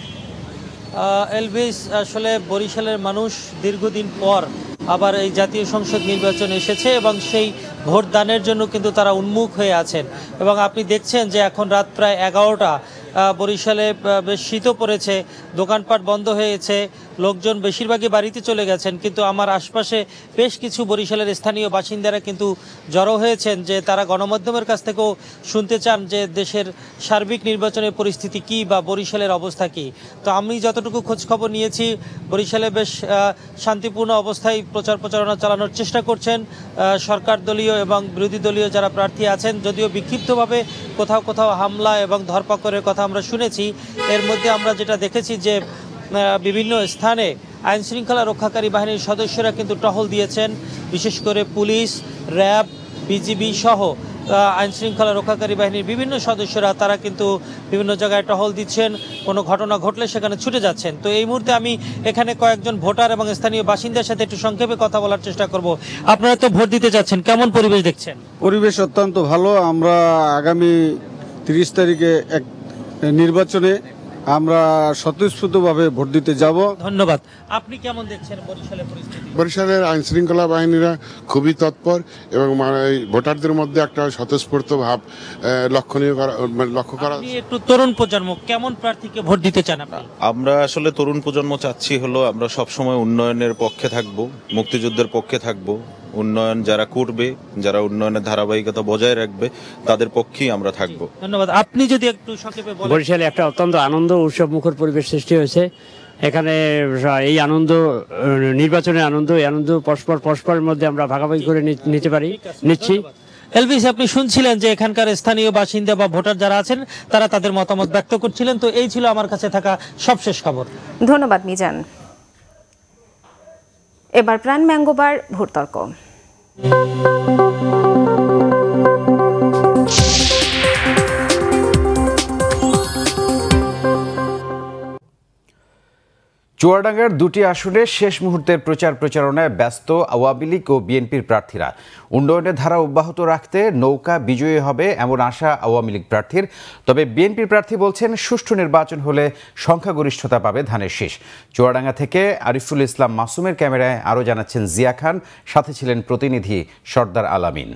এলভিস, আসলে বরিশালের মানুষ দীর্ঘদিন পর আবার এই জাতীয় সংসদ নির্বাচন এসেছে এবং সেই ভোটদানের জন্য কিন্তু তারা উন্মুখ হয়ে আছেন। এবং আপনি দেখছেন যে এখন রাত প্রায় 11টা, বরিশালে বেশ শীতও পড়েছে, দোকানপাট বন্ধ হয়েছে, লোকজন বেশিরভাগই বাড়িতে চলে গেছেন। কিন্তু আমার আশপাশে বেশ কিছু বরিশালের স্থানীয় বাসিন্দারা কিন্তু জড়ো হয়েছেন যে তারা গণমাধ্যমের কাছ থেকেও শুনতে চান যে দেশের সার্বিক নির্বাচনের পরিস্থিতি কী বা বরিশালের অবস্থা কী। তো আমি যতটুকু খোঁজখবর নিয়েছি, বরিশালে বেশ শান্তিপূর্ণ অবস্থায় প্রচারণা চালানোর চেষ্টা করছেন সরকার দলীয় এবং বিরোধী দলীয় যারা প্রার্থী আছেন। যদিও বিক্ষিপ্তভাবে কোথাও কোথাও হামলা এবং ধরপাকড়ের কথা আমরা শুনেছি, এর মধ্যে আমরা যেটা দেখেছি যে বিভিন্ন স্থানে আইনশৃঙ্খলা রক্ষাকারী বাহিনীর সদস্যরা কিন্তু টহল দিয়েছেন, বিশেষ করে পুলিশ, র্যাব, বিজিবি সহ আইনশৃঙ্খলা রক্ষাকারী বাহিনীর বিভিন্ন সদস্যরা তারা কিন্তু বিভিন্ন জায়গায় টহল দিচ্ছেন, কোনো ঘটনা ঘটলে সেখানে ছুটে যাচ্ছেন। তো এই মুহূর্তে আমি এখানে কয়েকজন ভোটার এবং স্থানীয় বাসিন্দার সাথে একটু সংক্ষেপে কথা বলার চেষ্টা করব। আপনারা তো ভোট দিতে যাচ্ছেন, কেমন পরিবেশ দেখছেন? পরিবেশ অত্যন্ত ভালো। আমরা আগামী 30 তারিখে এক নির্বাচনে আমরা স্বতঃস্ফূর্তভাবে ভোট দিতে যাব। ধন্যবাদ। আপনি কেমন দেখছেন বরিশালের পরিস্থিতি? বরিশালের আইন শৃঙ্খলা বাহিনীরা খুবই তৎপর এবং ভোটারদের মধ্যে একটা স্বতঃস্ফূর্ত ভাব লক্ষ্য করা। আপনি একটু তরুণ প্রজন্ম, কেমন প্রার্থীকে ভোট দিতে চান আপনি? আমরা আসলে তরুণ প্রজন্ম চাচ্ছি হলো আমরা সবসময় উন্নয়নের পক্ষে থাকব, মুক্তিযুদ্ধের পক্ষে থাকব। উন্নয়ন যারা করবে, যারা উন্নয়নের ধারাবাহিকতা বজায় রাখবে, তাদের পক্ষেই আমরা থাকব। ধন্যবাদ। আপনি যদি একটু সংক্ষেপে বলেন। বরিশালে একটা অত্যন্ত আনন্দ উৎসব মুখর পরিবেশ সৃষ্টি হয়েছে। এখানে এই আনন্দ, নির্বাচনের আনন্দ, এই আনন্দ পরস্পরের মধ্যে আমরা ভাগাভাগি করে নিচ্ছি। এলভিস, আপনি শুনছিলেন যে এখানকার স্থানীয় বাসিন্দা বা ভোটার যারা আছেন তারা তাদের মতামত ব্যক্ত করছিলেন। তো এই ছিল আমার কাছে থাকা সবশেষ খবর। ধন্যবাদ মিজান। এবার প্রাণ ম্যাঙ্গোবার ভোটতর্ক। চুয়াডাঙ্গার দুটি আসনে শেষ মুহূর্তের প্রচারণায় ব্যস্ত আওয়ামী লীগ ও বিএনপির প্রার্থীরা। উন্নয়নের ধারা অব্যাহত রাখতে নৌকা বিজয়ী হবে এমন আশা আওয়ামী লীগ প্রার্থীর। তবে বিএনপির প্রার্থী বলছেন সুষ্ঠু নির্বাচন হলে সংখ্যাগরিষ্ঠতা পাবে ধানের শীষ। চুয়াডাঙ্গা থেকে আরিফুল ইসলাম মাসুমের ক্যামেরায় আরও জানাচ্ছেন জিয়া খান, সাথে ছিলেন প্রতিনিধি সর্দার আলামিন।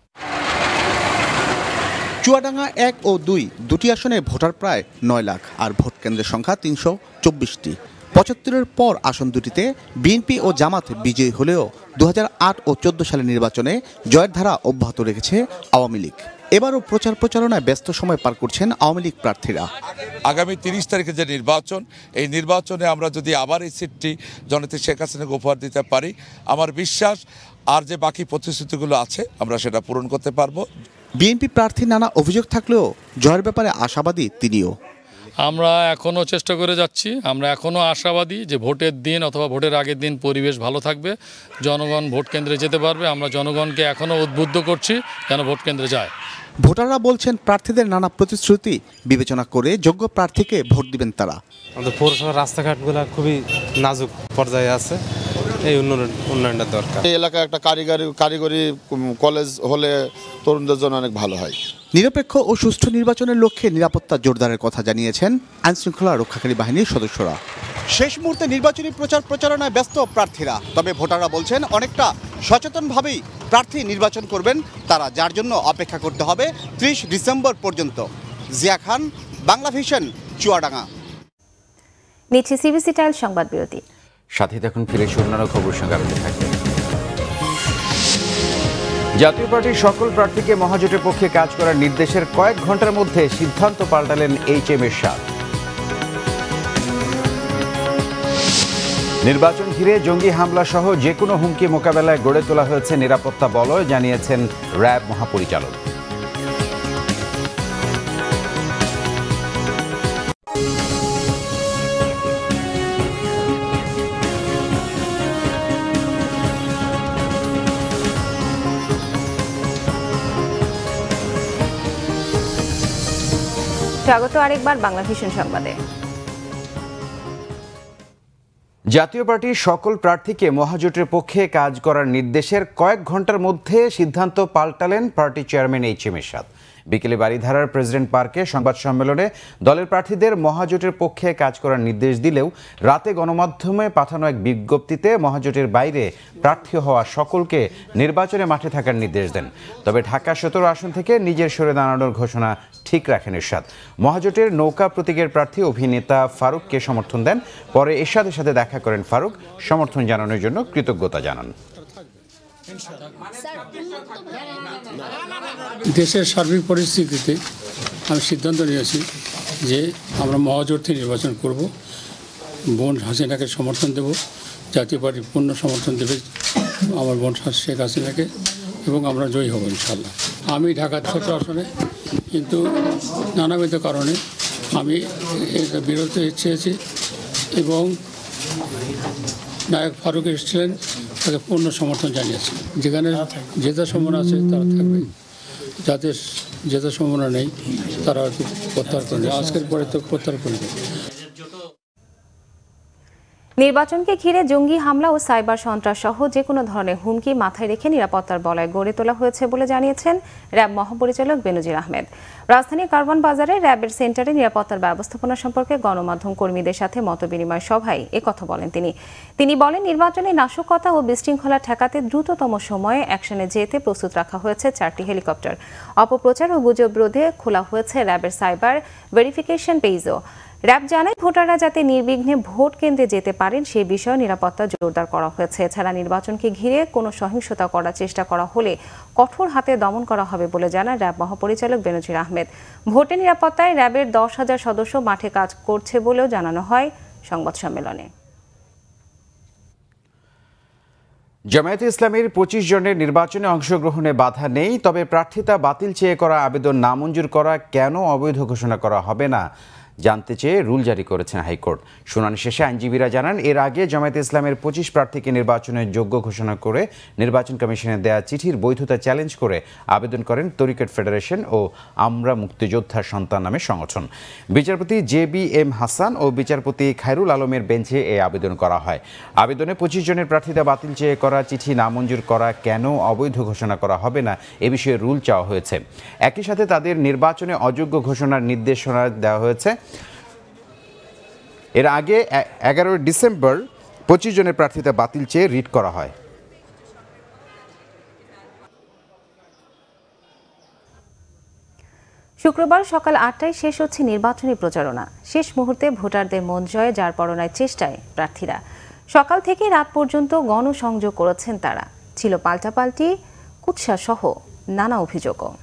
চুয়াডাঙ্গা 1 ও 2 দুটি আসনে ভোটার প্রায় 9 লাখ, আর ভোট কেন্দ্রের সংখ্যা 324টি। 75-এর পর আসন দুটিতে বিএনপি ও জামাত বিজয়ী হলেও 2008 ও 14 সালের নির্বাচনে জয়ের ধারা অব্যাহত রেখেছে আওয়ামী লীগ। এবারও প্রচারণায় ব্যস্ত সময় পার করছেন আওয়ামী লীগ প্রার্থীরা। আগামী 30 তারিখে যে নির্বাচন, এই নির্বাচনে আমরা যদি আবার এই সিটটি জননেত্রী শেখ হাসিনাকে উপহার দিতে পারি, আমার বিশ্বাস আর যে বাকি প্রতিশ্রুতিগুলো আছে আমরা সেটা পূরণ করতে পারবো। বিএনপি প্রার্থীর নানা অভিযোগ থাকলেও জয়ের ব্যাপারে আশাবাদী তিনিও। আমরা এখনও চেষ্টা করে যাচ্ছি, আমরা এখনও আশাবাদী যে ভোটের দিন অথবা ভোটের আগের দিন পরিবেশ ভালো থাকবে, জনগণ ভোট কেন্দ্রে যেতে পারবে। আমরা জনগণকে এখনও উদ্বুদ্ধ করছি যেন ভোট কেন্দ্রে যায়। ভোটাররা বলছেন প্রার্থীদের নানা প্রতিশ্রুতি বিবেচনা করে যোগ্য প্রার্থীকে ভোট দিবেন তারা। আমাদের পৌরসভার রাস্তাঘাটগুলো খুবই নাজুক পর্যায়ে আছে, এই উন্নয়নটা দরকার। এই এলাকায় একটা কারিগরি কলেজ হলে তরুণদের জন্য অনেক ভালো হয়। নিরপেক্ষ ও সুষ্ঠু নির্বাচনের লক্ষ্যে নিরাপত্তা জোরদারের কথা জানিয়েছেন আইনশৃঙ্খলা রক্ষাকারী বাহিনীর সদস্যরা। শেষ মুহূর্তে নির্বাচনী প্রচারণায় ব্যস্ত প্রার্থীরা, তবে ভোটাররা বলছেন অনেকটা সচেতনভাবেই প্রার্থী নির্বাচন করবেন তারা, যার জন্য অপেক্ষা করতে হবে 30 ডিসেম্বর পর্যন্ত। জিয়া খান, বাংলা ভিশন, চুয়াডাঙ্গা। নিচ্ছে সিবিসি টাইল সংবাদ বিরতি। সাথে দেখুন ফিরে অন্যান্য খবর সঙ্গে আপনি থাকবেন। জাতীয় পার্টির সকল প্রার্থীকে মহাজোটের পক্ষে কাজ করার নির্দেশের কয়েক ঘন্টার মধ্যে সিদ্ধান্ত পাল্টালেন HM এরশাদ। নির্বাচন ঘিরে জঙ্গি হামলা সহ যে কোনো হুমকি মোকাবেলায় গড়ে তোলা হয়েছে নিরাপত্তা বলয়, জানিয়েছেন র্যাব মহাপরিচালক। স্বাগত আরেকবার বাংলা ভিশন সংবাদে। জাতীয় পার্টির সকল প্রার্থীকে মহাজোটের পক্ষে কাজ করার নির্দেশের কয়েক ঘন্টার মধ্যে সিদ্ধান্ত পাল্টালেন পার্টি চেয়ারম্যান HM এরশাদ। বিকেলে বারিধারার প্রেসিডেন্ট পার্কে সংবাদ সম্মেলনে দলের প্রার্থীদের মহাজোটের পক্ষে কাজ করার নির্দেশ দিলেও রাতে গণমাধ্যমে পাঠানো এক বিজ্ঞপ্তিতে মহাজোটের বাইরে প্রার্থী হওয়া সকলকে নির্বাচনে মাঠে থাকার নির্দেশ দেন। তবে ঢাকা 17 আসন থেকে নিজের সরে দাঁড়ানোর ঘোষণা ঠিক রাখেন এরশাদ। মহাজোটের নৌকা প্রতীকের প্রার্থী অভিনেতা ফারুককে সমর্থন দেন। পরে এরশাদের সাথে দেখা করেন ফারুক, সমর্থন জানানোর জন্য কৃতজ্ঞতা জানান। দেশের সার্বিক পরিস্থিতিতে আমি সিদ্ধান্ত নিয়েছি যে আমরা মহাজোট থেকে নির্বাচন করব, বোন হাসিনাকে সমর্থন দেব, জাতীয় পার্টি পূর্ণ সমর্থন দেবে আমার বোন শেখ হাসিনাকে, এবং আমরা জয়ী হব ইনশাল্লাহ। আমি ঢাকা 17 আসনে, কিন্তু নানাবিধ কারণে আমি এটা বিরতি চেয়েছি এবং নায়ক ফারুক এসেছিলেন, তাকে পূর্ণ সমর্থন জানিয়েছে। যেখানে জেতার সম্ভাবনা আছে তারা থাকবে, যাদের জেতার সম্ভাবনা নেই তারা হয়তো প্রত্যাহার করে, আজকের পরে তো প্রত্যাহার করে দেবে। নির্বাচনকে ঘিরে জঙ্গি হামলা ও সাইবার সন্ত্রাস সহ যে কোনো ধরনের হুমকি মাথায় রেখে নিরাপত্তার বলয় গড়ে তোলা হয়েছে বলে জানিয়েছেন র্যাব মহাপরিচালক বেনজির আহমেদ। রাজধানীর কারওয়ান বাজারে র্যাবের সেন্টারে নিরাপত্তার ব্যবস্থাপনা সম্পর্কে গণমাধ্যম কর্মীদের সাথে মতবিনিময় সভায় একথা বলেন তিনি বলেন, নির্বাচনে নাশকতা ও বিশৃঙ্খলা ঠেকাতে দ্রুততম সময়ে অ্যাকশনে যেতে প্রস্তুত রাখা হয়েছে 4টি হেলিকপ্টার। অপপ্রচার ও গুজব রোধে খোলা হয়েছে র্যাবের সাইবার ভেরিফিকেশন পেজও। র্যাব জানায়, ভোটাররা যাতে নির্বিঘ্নে ভোট কেন্দ্রে যেতে পারেন সেই বিষয়ে নিরাপত্তা জোরদার করা হয়েছে। এছাড়া নির্বাচনকে ঘিরে কোনো সহিংসতা করার চেষ্টা করা হলে কঠোর হাতে দমন করা হবে বলে জানান র্যাব মহাপরিচালক বেনজির আহমেদ। ভোটের নিরাপত্তায় র্যাবের 10,000 সদস্য মাঠে কাজ করছে বলেও জানানো হয় সংবাদ সম্মেলনে। জামায়াতে ইসলামীর 25 জনের নির্বাচনে অংশগ্রহণে বাধা নেই, তবে প্রার্থিতা বাতিল চেয়ে করা আবেদন নামঞ্জুর করা কেন অবৈধ ঘোষণা করা হবে না জানতে চেয়ে রুল জারি করেছেন হাইকোর্ট। শুনানি শেষে আইনজীবীরা জানান, এর আগে জামায়াতে ইসলামের 25 প্রার্থীকে নির্বাচনের যোগ্য ঘোষণা করে নির্বাচন কমিশনের দেয়া চিঠির বৈধতা চ্যালেঞ্জ করে আবেদন করেন তরিকত ফেডারেশন ও আমরা মুক্তিযোদ্ধার সন্তান নামে সংগঠন। বিচারপতি JBM হাসান ও বিচারপতি খায়রুল আলমের বেঞ্চে এই আবেদন করা হয়। আবেদনে 25 জনের প্রার্থীতা বাতিল চেয়ে করা চিঠি নামঞ্জুর করা কেন অবৈধ ঘোষণা করা হবে না এ বিষয়ে রুল চাওয়া হয়েছে। একই সাথে তাদের নির্বাচনে অযোগ্য ঘোষণার নির্দেশনা দেওয়া হয়েছে। এর আগে 11 ডিসেম্বর 25 জনের প্রার্থীতা বাতিল চেয়ে রিট করা হয়। শুক্রবার সকাল 8টায় শেষ হচ্ছে নির্বাচনী প্রচারণা। শেষ মুহূর্তে ভোটারদের মন জয়ে যার পরনায় চেষ্টায় প্রার্থীরা। সকাল থেকে রাত পর্যন্ত গণসংযোগ করেছেন তারা। ছিল পাল্টাপাল্টি, কুৎসা সহ নানা অভিযোগও।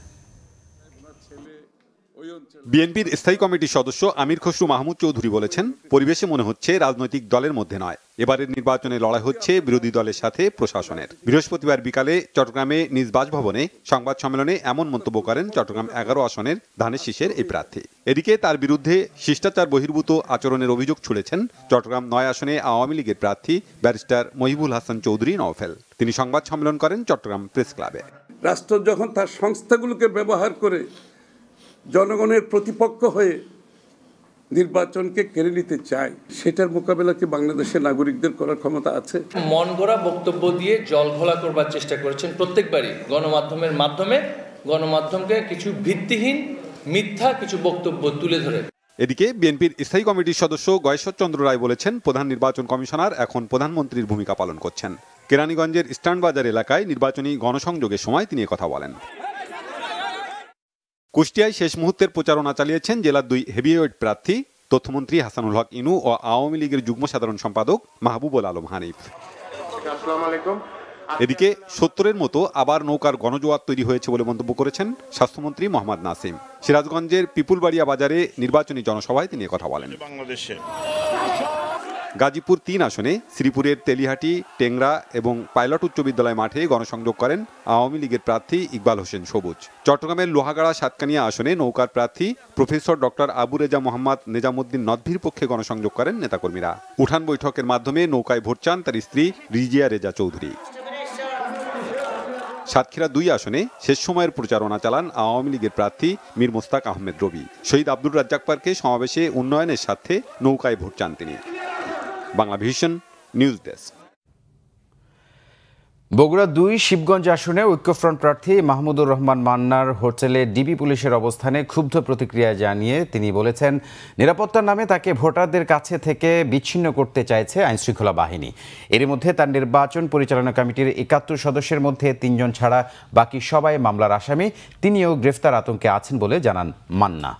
বিএনপির স্থায়ী কমিটির সদস্য আমির খসরু মাহমুদ চৌধুরী বলেছেন, পরিবেশে মনে হচ্ছে রাজনৈতিক দলের মধ্যে নয়, এবারের নির্বাচনে লড়াই হচ্ছে বিরোধী দলের সাথে প্রশাসনের। বৃহস্পতিবার বিকালে চট্টগ্রামে নিজ বাসভবনে সংবাদ সম্মেলনে এমন মন্তব্য করেন চট্টগ্রাম 11 আসনের ধানের শীষের এই প্রার্থী। এদিকে তার বিরুদ্ধে শিষ্টাচার বহির্ভূত আচরণের অভিযোগ ছুড়েছেন চট্টগ্রাম 9 আসনে আওয়ামী লীগের প্রার্থী ব্যারিস্টার মহিবুল হাসান চৌধুরী নওফেল। তিনি সংবাদ সম্মেলন করেন চট্টগ্রাম প্রেস ক্লাবে। রাষ্ট্র যখন তার সংস্থাগুলোকে ব্যবহার করে জনগণের প্রতিপক্ষ হয়ে নির্বাচনকে কেড়ে নিতে চায়, সেটার মোকাবেলা কি বাংলাদেশের নাগরিকদের করার ক্ষমতা আছে? মন গড়া বক্তব্য দিয়ে জল ঘোলা করবার চেষ্টা করেছেন প্রত্যেকবারই গণমাধ্যমের মাধ্যমে, গণমাধ্যমকে কিছু ভিত্তিহীন মিথ্যা কিছু বক্তব্য তুলে ধরে। এদিকে বিএনপির স্থায়ী কমিটির সদস্য গয়েশ্বর চন্দ্র রায় বলেছেন, প্রধান নির্বাচন কমিশনার এখন প্রধানমন্ত্রীর ভূমিকা পালন করছেন। কেরানীগঞ্জের স্ট্যান্ডবাজার এলাকায় নির্বাচনী গণসংযোগের সময় তিনি কথা বলেন। কুষ্টিয়ায় শেষ মুহূর্তের প্রচারণা চালিয়েছেন জেলার 2 হেভিওয়েট প্রার্থী তথ্যমন্ত্রী হাসানুল হক ইনু ও আওয়ামী লীগের যুগ্ম সাধারণ সম্পাদক মাহবুবুল আলম হানিফ। এদিকে 70-এর মতো আবার নৌকার গণজোয়ার তৈরি হয়েছে বলে মন্তব্য করেছেন স্বাস্থ্যমন্ত্রী মোহাম্মদ নাসিম। সিরাজগঞ্জের পিপুলবাড়িয়া বাজারে নির্বাচনী জনসভায় তিনি কথা বলেন। গাজীপুর 3 আসনে শ্রীপুরের তেলিহাটি, টেংরা এবং পাইলট উচ্চ বিদ্যালয় মাঠে গণসংযোগ করেন আওয়ামী লীগের প্রার্থী ইকবাল হোসেন সবুজ। চট্টগ্রামের লোহাগাড়া সাতকানিয়া আসনে নৌকার প্রার্থী প্রফেসর ডক্টর আবু রেজা মোহাম্মদ নেজামুদ্দিন নদভির পক্ষে গণসংযোগ করেন নেতাকর্মীরা। উঠান বৈঠকের মাধ্যমে নৌকায় ভোট চান তার স্ত্রী রিজিয়া রেজা চৌধুরী। সাতক্ষীরা 2 আসনে শেষ সময়ের প্রচারণা চালান আওয়ামী লীগের প্রার্থী মীর মোস্তাক আহমেদ রবি। শহীদ আব্দুর রাজ্জাক পার্কে সমাবেশে উন্নয়নের স্বার্থে নৌকায় ভোট চান তিনি। Bangla Vision news desk. Bogura 2 Shibganj আসনে ঐক্যফ্রন্ট প্রার্থী মাহমুদুর রহমান মান্নার হোটেলে ডিবি পুলিশের অবস্থানে ক্ষুব্ধ প্রতিক্রিয়া জানিয়ে তিনি বলেছেন, নিরাপত্তার নামে তাকে ভোটারদের কাছে থেকে বিচ্ছিন্ন করতে চাইছে আইনশৃঙ্খলা বাহিনী। এর মধ্যে তার নির্বাচন পরিচালনা কমিটির 71 সদস্যের মধ্যে 3 জন ছাড়া বাকি সবাই মামলার আসামি। তিনিও গ্রেফতার আতঙ্কে আছেন বলে জানান মান্না।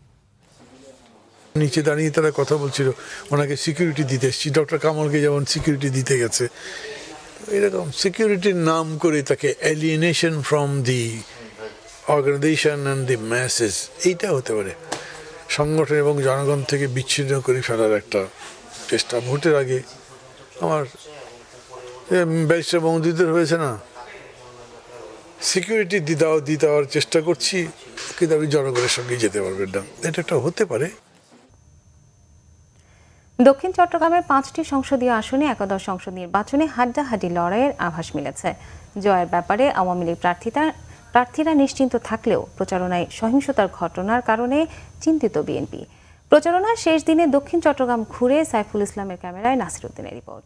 নিচে দাঁড়িয়ে তারা কথা বলছিল, ওনাকে সিকিউরিটি দিতে এসেছি, ডক্টর কামালকে যেমন সিকিউরিটি দিতে গেছে, এরকম সিকিউরিটির নাম করে তাকে alienation from the organisation and the masses, এইটা হতে পারে সংগঠন এবং জনগণ থেকে বিচ্ছিন্ন করে ফেলার একটা চেষ্টা। ভোটের আগে আমার ব্যারিস্টার মহোদয়দের হয়েছে না, সিকিউরিটি দিতে দেওয়ার চেষ্টা করছি, কিন্তু আপনি জনগণের সঙ্গে যেতে পারবেন না, এটা একটা হতে পারে। দক্ষিণ চট্টগ্রামের 5টি সংসদীয় আসনে একাদশ সংসদ নির্বাচনে হাড্ডাহাড্ডি লড়াইয়ের আভাস মিলেছে। জয়ের ব্যাপারে আওয়ামী লীগ প্রার্থীরা নিশ্চিন্ত থাকলেও প্রচারণায় সহিংসতার ঘটনার কারণে চিন্তিত বিএনপি। প্রচারণার শেষ দিনে দক্ষিণ চট্টগ্রাম ঘুরে সাইফুল ইসলামের ক্যামেরায় নাসির উদ্দিনের রিপোর্ট।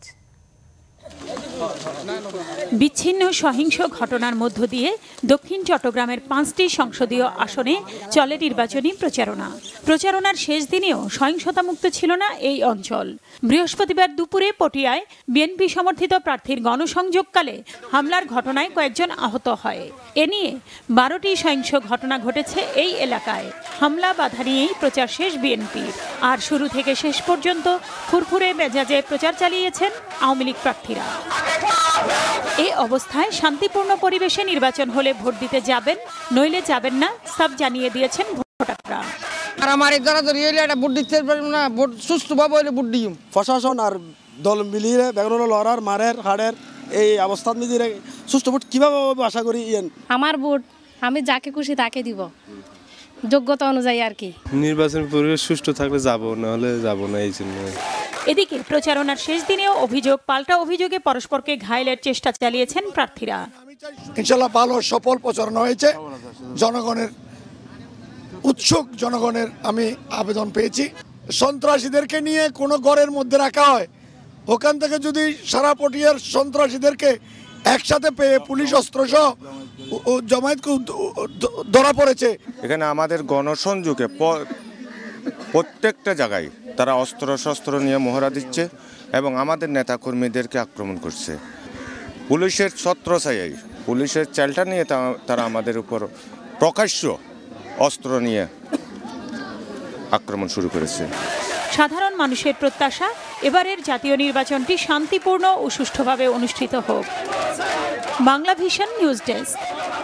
বিচ্ছিন্ন সহিংস ঘটনার মধ্য দিয়ে দক্ষিণ চট্টগ্রামের 5টি সংসদীয় আসনে চলে নির্বাচনী প্রচারণার শেষ দিনেও সহিংসতামুক্ত ছিল না এই অঞ্চল। বৃহস্পতিবার দুপুরে পটিয়ায় বিএনপি সমর্থিত প্রার্থীর গণসংযোগকালে হামলার ঘটনায় কয়েকজন আহত হয়। এ নিয়ে 12টি সহিংস ঘটনা ঘটেছে এই এলাকায়। হামলা বাধা নিয়েই প্রচার শেষ বিএনপির। আর শুরু থেকে শেষ পর্যন্ত ফুরফুরে মেজাজে প্রচার চালিয়েছেন আওয়ামী লীগ প্রার্থীরা। এই অবস্থায় শান্তিপূর্ণ পরিবেশে নির্বাচন হলে ভোট দিতে যাবেন, নইলে যাবেন না, সব জানিয়ে দিয়েছেন ভোটাররা। আর আমার দ্বারা এটা ভোট দিতে পারবেন না, ভোট সুষ্ঠুভাবে হলে ভোট দিই। প্রশাসন আর দল মিলিয়ে বেগুন লড়ার মারের হাড়ের এই অবস্থা মিলিয়ে সুষ্ঠু ভোট কীভাবে আশা করি। আমার ভোট আমি যাকে খুশি তাকে দিব, যোগ্যতা অনুযায়ী আর কি। নির্বাচন পরিবেশ সুষ্ঠু থাকলে যাব, না হলে যাব না, এই জন্য। এদিকে প্রচারণার শেষ দিনেও অভিযোগ পাল্টা অভিযোগে পরস্পরকে ঘায়েলের চেষ্টা চালিয়েছেন প্রার্থীরা। ইনশাআল্লাহ ভালো সফল প্রচারণা হয়েছে, জনগণের উৎসুক জনগণের আমি আবেদন পেয়েছি। সন্ত্রাসীদেরকে নিয়ে কোনো ঘরের মধ্যে রাখা হয়, ওখান থেকে যদি সারা পটিয়ার সন্ত্রাসীদেরকে একসাথে পেয়ে পুলিশ অস্ত্রসহ জমায়েতকে ধরা পড়েছে। এখানে আমাদের গণসংযোগে প্রত্যেকটা জায়গায় তারা অস্ত্র শস্ত্র নিয়ে মহড়া দিচ্ছে এবং আমাদের নেতাকর্মীদেরকে আক্রমণ করছে। পুলিশের ছত্রছায়ায়, পুলিশের চালটা নিয়ে তারা আমাদের উপর প্রকাশ্য অস্ত্র নিয়ে আক্রমণ শুরু করেছে। সাধারণ মানুষের প্রত্যাশা এবারের জাতীয় নির্বাচনটি শান্তিপূর্ণ ও সুষ্ঠুভাবে অনুষ্ঠিত হোক। Bangla Vision news desk.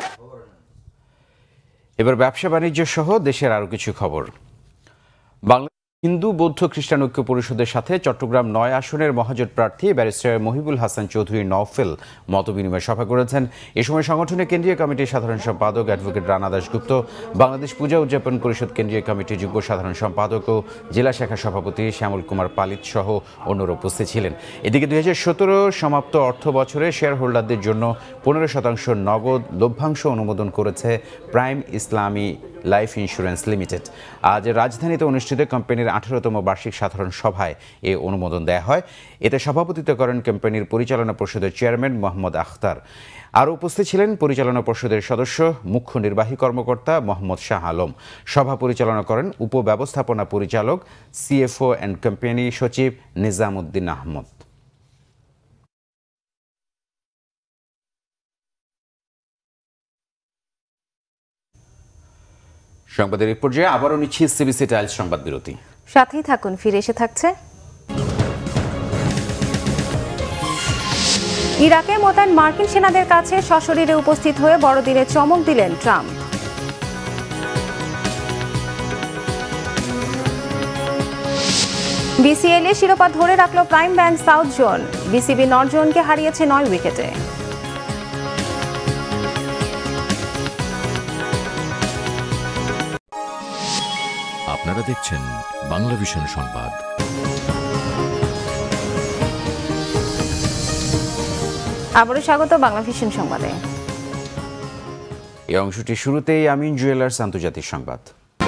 এবার ব্যবসা বাণিজ্য সহ দেশের আরো কিছু খবর। বাংলা হিন্দু বৌদ্ধ খ্রিস্টান ঐক্য পরিষদের সাথে চট্টগ্রাম ৯ আসনের মহাজোট প্রার্থী ব্যারিস্টার মহিবুল হাসান চৌধুরী নওফেল মতবিনিময় সভা করেছেন। এ সময় সংগঠনের কেন্দ্রীয় কমিটির সাধারণ সম্পাদক অ্যাডভোকেট রানা দাশগুপ্ত, বাংলাদেশ পূজা উদযাপন পরিষদ কেন্দ্রীয় কমিটির যুগ্ম সাধারণ সম্পাদক ও জেলা শাখা সভাপতি শ্যামল কুমার পালিত সহ অন্যরা উপস্থিত ছিলেন। এদিকে ২০১৭ সমাপ্ত অর্থ বছরে শেয়ার হোল্ডারদের জন্য ১৫% নগদ লভ্যাংশ অনুমোদন করেছে প্রাইম ইসলামী লাইফ ইন্স্যুরেন্স লিমিটেড। আজ রাজধানীতে অনুষ্ঠিত কোম্পানির 18তম বার্ষিক সাধারণ সভায় এ অনুমোদন দেয়া হয়। এতে সভাপতিত্ব করেন কোম্পানির পরিচালনা পর্ষদের চেয়ারম্যান মোহাম্মদ আখতার। আরও উপস্থিত ছিলেন পরিচালনা পর্ষদের সদস্য মুখ্য নির্বাহী কর্মকর্তা মোহাম্মদ শাহ আলম। সভা পরিচালনা করেন উপব্যবস্থাপনা পরিচালক সিএফও অ্যান্ড কোম্পানি সচিব নিজামুদ্দিন আহমদ। সংবাদের এই পর্যায়ে আবারও নিচ্ছি সিবিসি টাইলস সংবাদ বিরতি। সাথেই থাকুন, ফিরে এসে থাকছে। ইরাকে মোতায়েন মার্কিন সেনাদের কাছে সশরীরে উপস্থিত হয়ে বড়দিনে চমক দিলেন ট্রাম্প। বিসিএল এ শিরোপা ধরে রাখল Prime Bank South Zone. BCB North জোনকে হারিয়েছে 9 উইকেটে। আপনারা দেখছেন বাংলা ভিশন সংবাদ। আবারও স্বাগত বাংলা ভিশন সংবাদে। এই অংশটি শুরুতেই আমিন জুয়েলার্স আন্তর্জাতিক সংবাদ।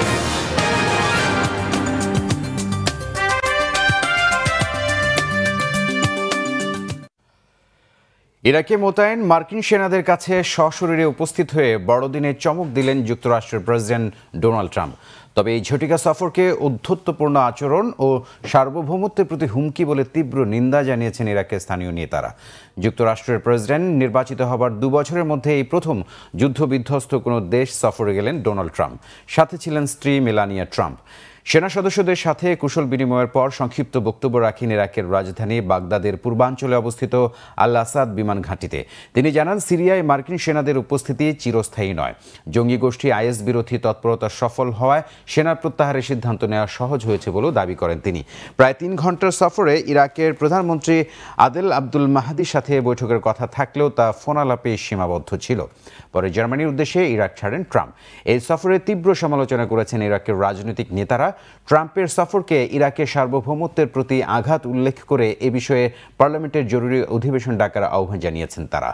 ইরাকে মোতায়েন মার্কিন সেনাদের কাছে সশরীরে উপস্থিত হয়ে বড়দিনে চমক দিলেন যুক্তরাষ্ট্রের প্রেসিডেন্ট ডোনাল্ড ট্রাম্প। তবে এই ঝটিকা সফরকে ঔদ্ধত্যপূর্ণ আচরণ ও সার্বভৌমত্বের প্রতি হুমকি বলে তীব্র নিন্দা জানিয়েছেন ইরাকের স্থানীয় নেতারা। যুক্তরাষ্ট্রের প্রেসিডেন্ট নির্বাচিত হবার 2 বছরের মধ্যে এই প্রথম যুদ্ধবিধ্বস্ত কোনো দেশ সফরে গেলেন ডোনাল্ড ট্রাম্প। সাথে ছিলেন স্ত্রী মেলানিয়া ট্রাম্প। সেনা সদস্যদের সাথে কুশল বিনিময়ের পর সংক্ষিপ্ত বক্তব্য রাখেন ইরাকের রাজধানী বাগদাদের পূর্বাঞ্চলে অবস্থিত আল আসাদ বিমান ঘাঁটিতে। তিনি জানান, সিরিয়ায় মার্কিন সেনাদের উপস্থিতি চিরস্থায়ী নয়। জঙ্গি গোষ্ঠী আইএস বিরোধী তৎপরতা সফল হওয়ায় সেনা প্রত্যাহারের সিদ্ধান্ত নেওয়া সহজ হয়েছে বলেও দাবি করেন তিনি। প্রায় 3 ঘন্টার সফরে ইরাকের প্রধানমন্ত্রী আদেল আব্দুল মাহাদির সাথে বৈঠকের কথা থাকলেও তা ফোনালাপে সীমাবদ্ধ ছিল। পরে জার্মানির উদ্দেশ্যে ইরাক ছাড়েন ট্রাম্প। এই সফরে তীব্র সমালোচনা করেছেন ইরাকের রাজনৈতিক নেতারা। ট্রাম্পের সফরকে ইরাকের সার্বভৌমত্বের প্রতি আঘাত উল্লেখ করে এ বিষয়ে পার্লামেন্টের জরুরি অধিবেশন ডাকার আহ্বান জানিয়েছেন তারা।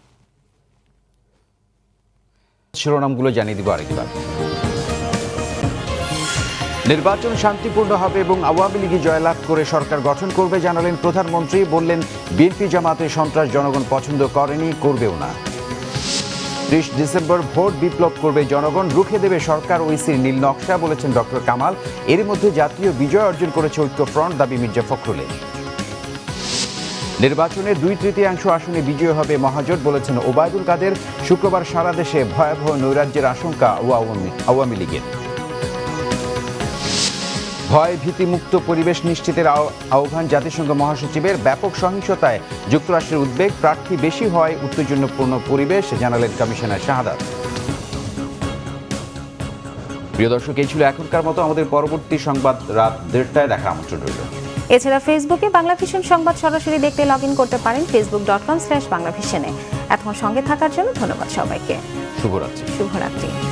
শিরোনামগুলো জানিয়ে দিব আরেকবার। নির্বাচন শান্তিপূর্ণ হবে এবং আওয়ামী লীগ জয়লাভ করে সরকার গঠন করবে জানালেন প্রধানমন্ত্রী। বললেন, বিএনপি জামাতে সন্ত্রাস জনগণ পছন্দ করেনি, করবেও না। 30 ডিসেম্বর ভোট বিপ্লব করবে জনগণ, রুখে দেবে সরকার ওইসির নীল নকশা বলেছেন ডক্টর কামাল। এর মধ্যে জাতীয় বিজয় অর্জন করেছে ঐক্য ফ্রন্ট, দাবি মির্জা ফখরুলের। নির্বাচনে 2/3 আসনে বিজয় হবে মহাজোট বলেছেন ওবায়দুল কাদের। শুক্রবার সারা দেশে ভয়াবহ নৈরাজ্যের আশঙ্কা আওয়ামী লীগের। ভয় ভীতিমুক্ত পরিবেশ নিশ্চিতের আহ্বান জাতিসংঘ মহাসচিবের। ব্যাপক সহিংসতায় যুক্তরাষ্ট্রের উদ্বেগ, প্রার্থী বেশি হয় উত্তেজনাপূর্ণ পরিবেশ জানালেন কমিশনার শাহাদাত। প্রিয় দর্শক, এই ছিল এখনকার মতো। আমাদের পরবর্তী সংবাদ রাত 1:30টায় দেখা আমন্ত্রণ রইল। এছাড়া ফেসবুকে বাংলা ভিশন সংবাদ সরাসরি দেখতে লগইন করতে পারেন facebook.com/বাংলাভিশনে। এখন সঙ্গে থাকার জন্য ধন্যবাদ সবাইকে। শুভরাত্রি।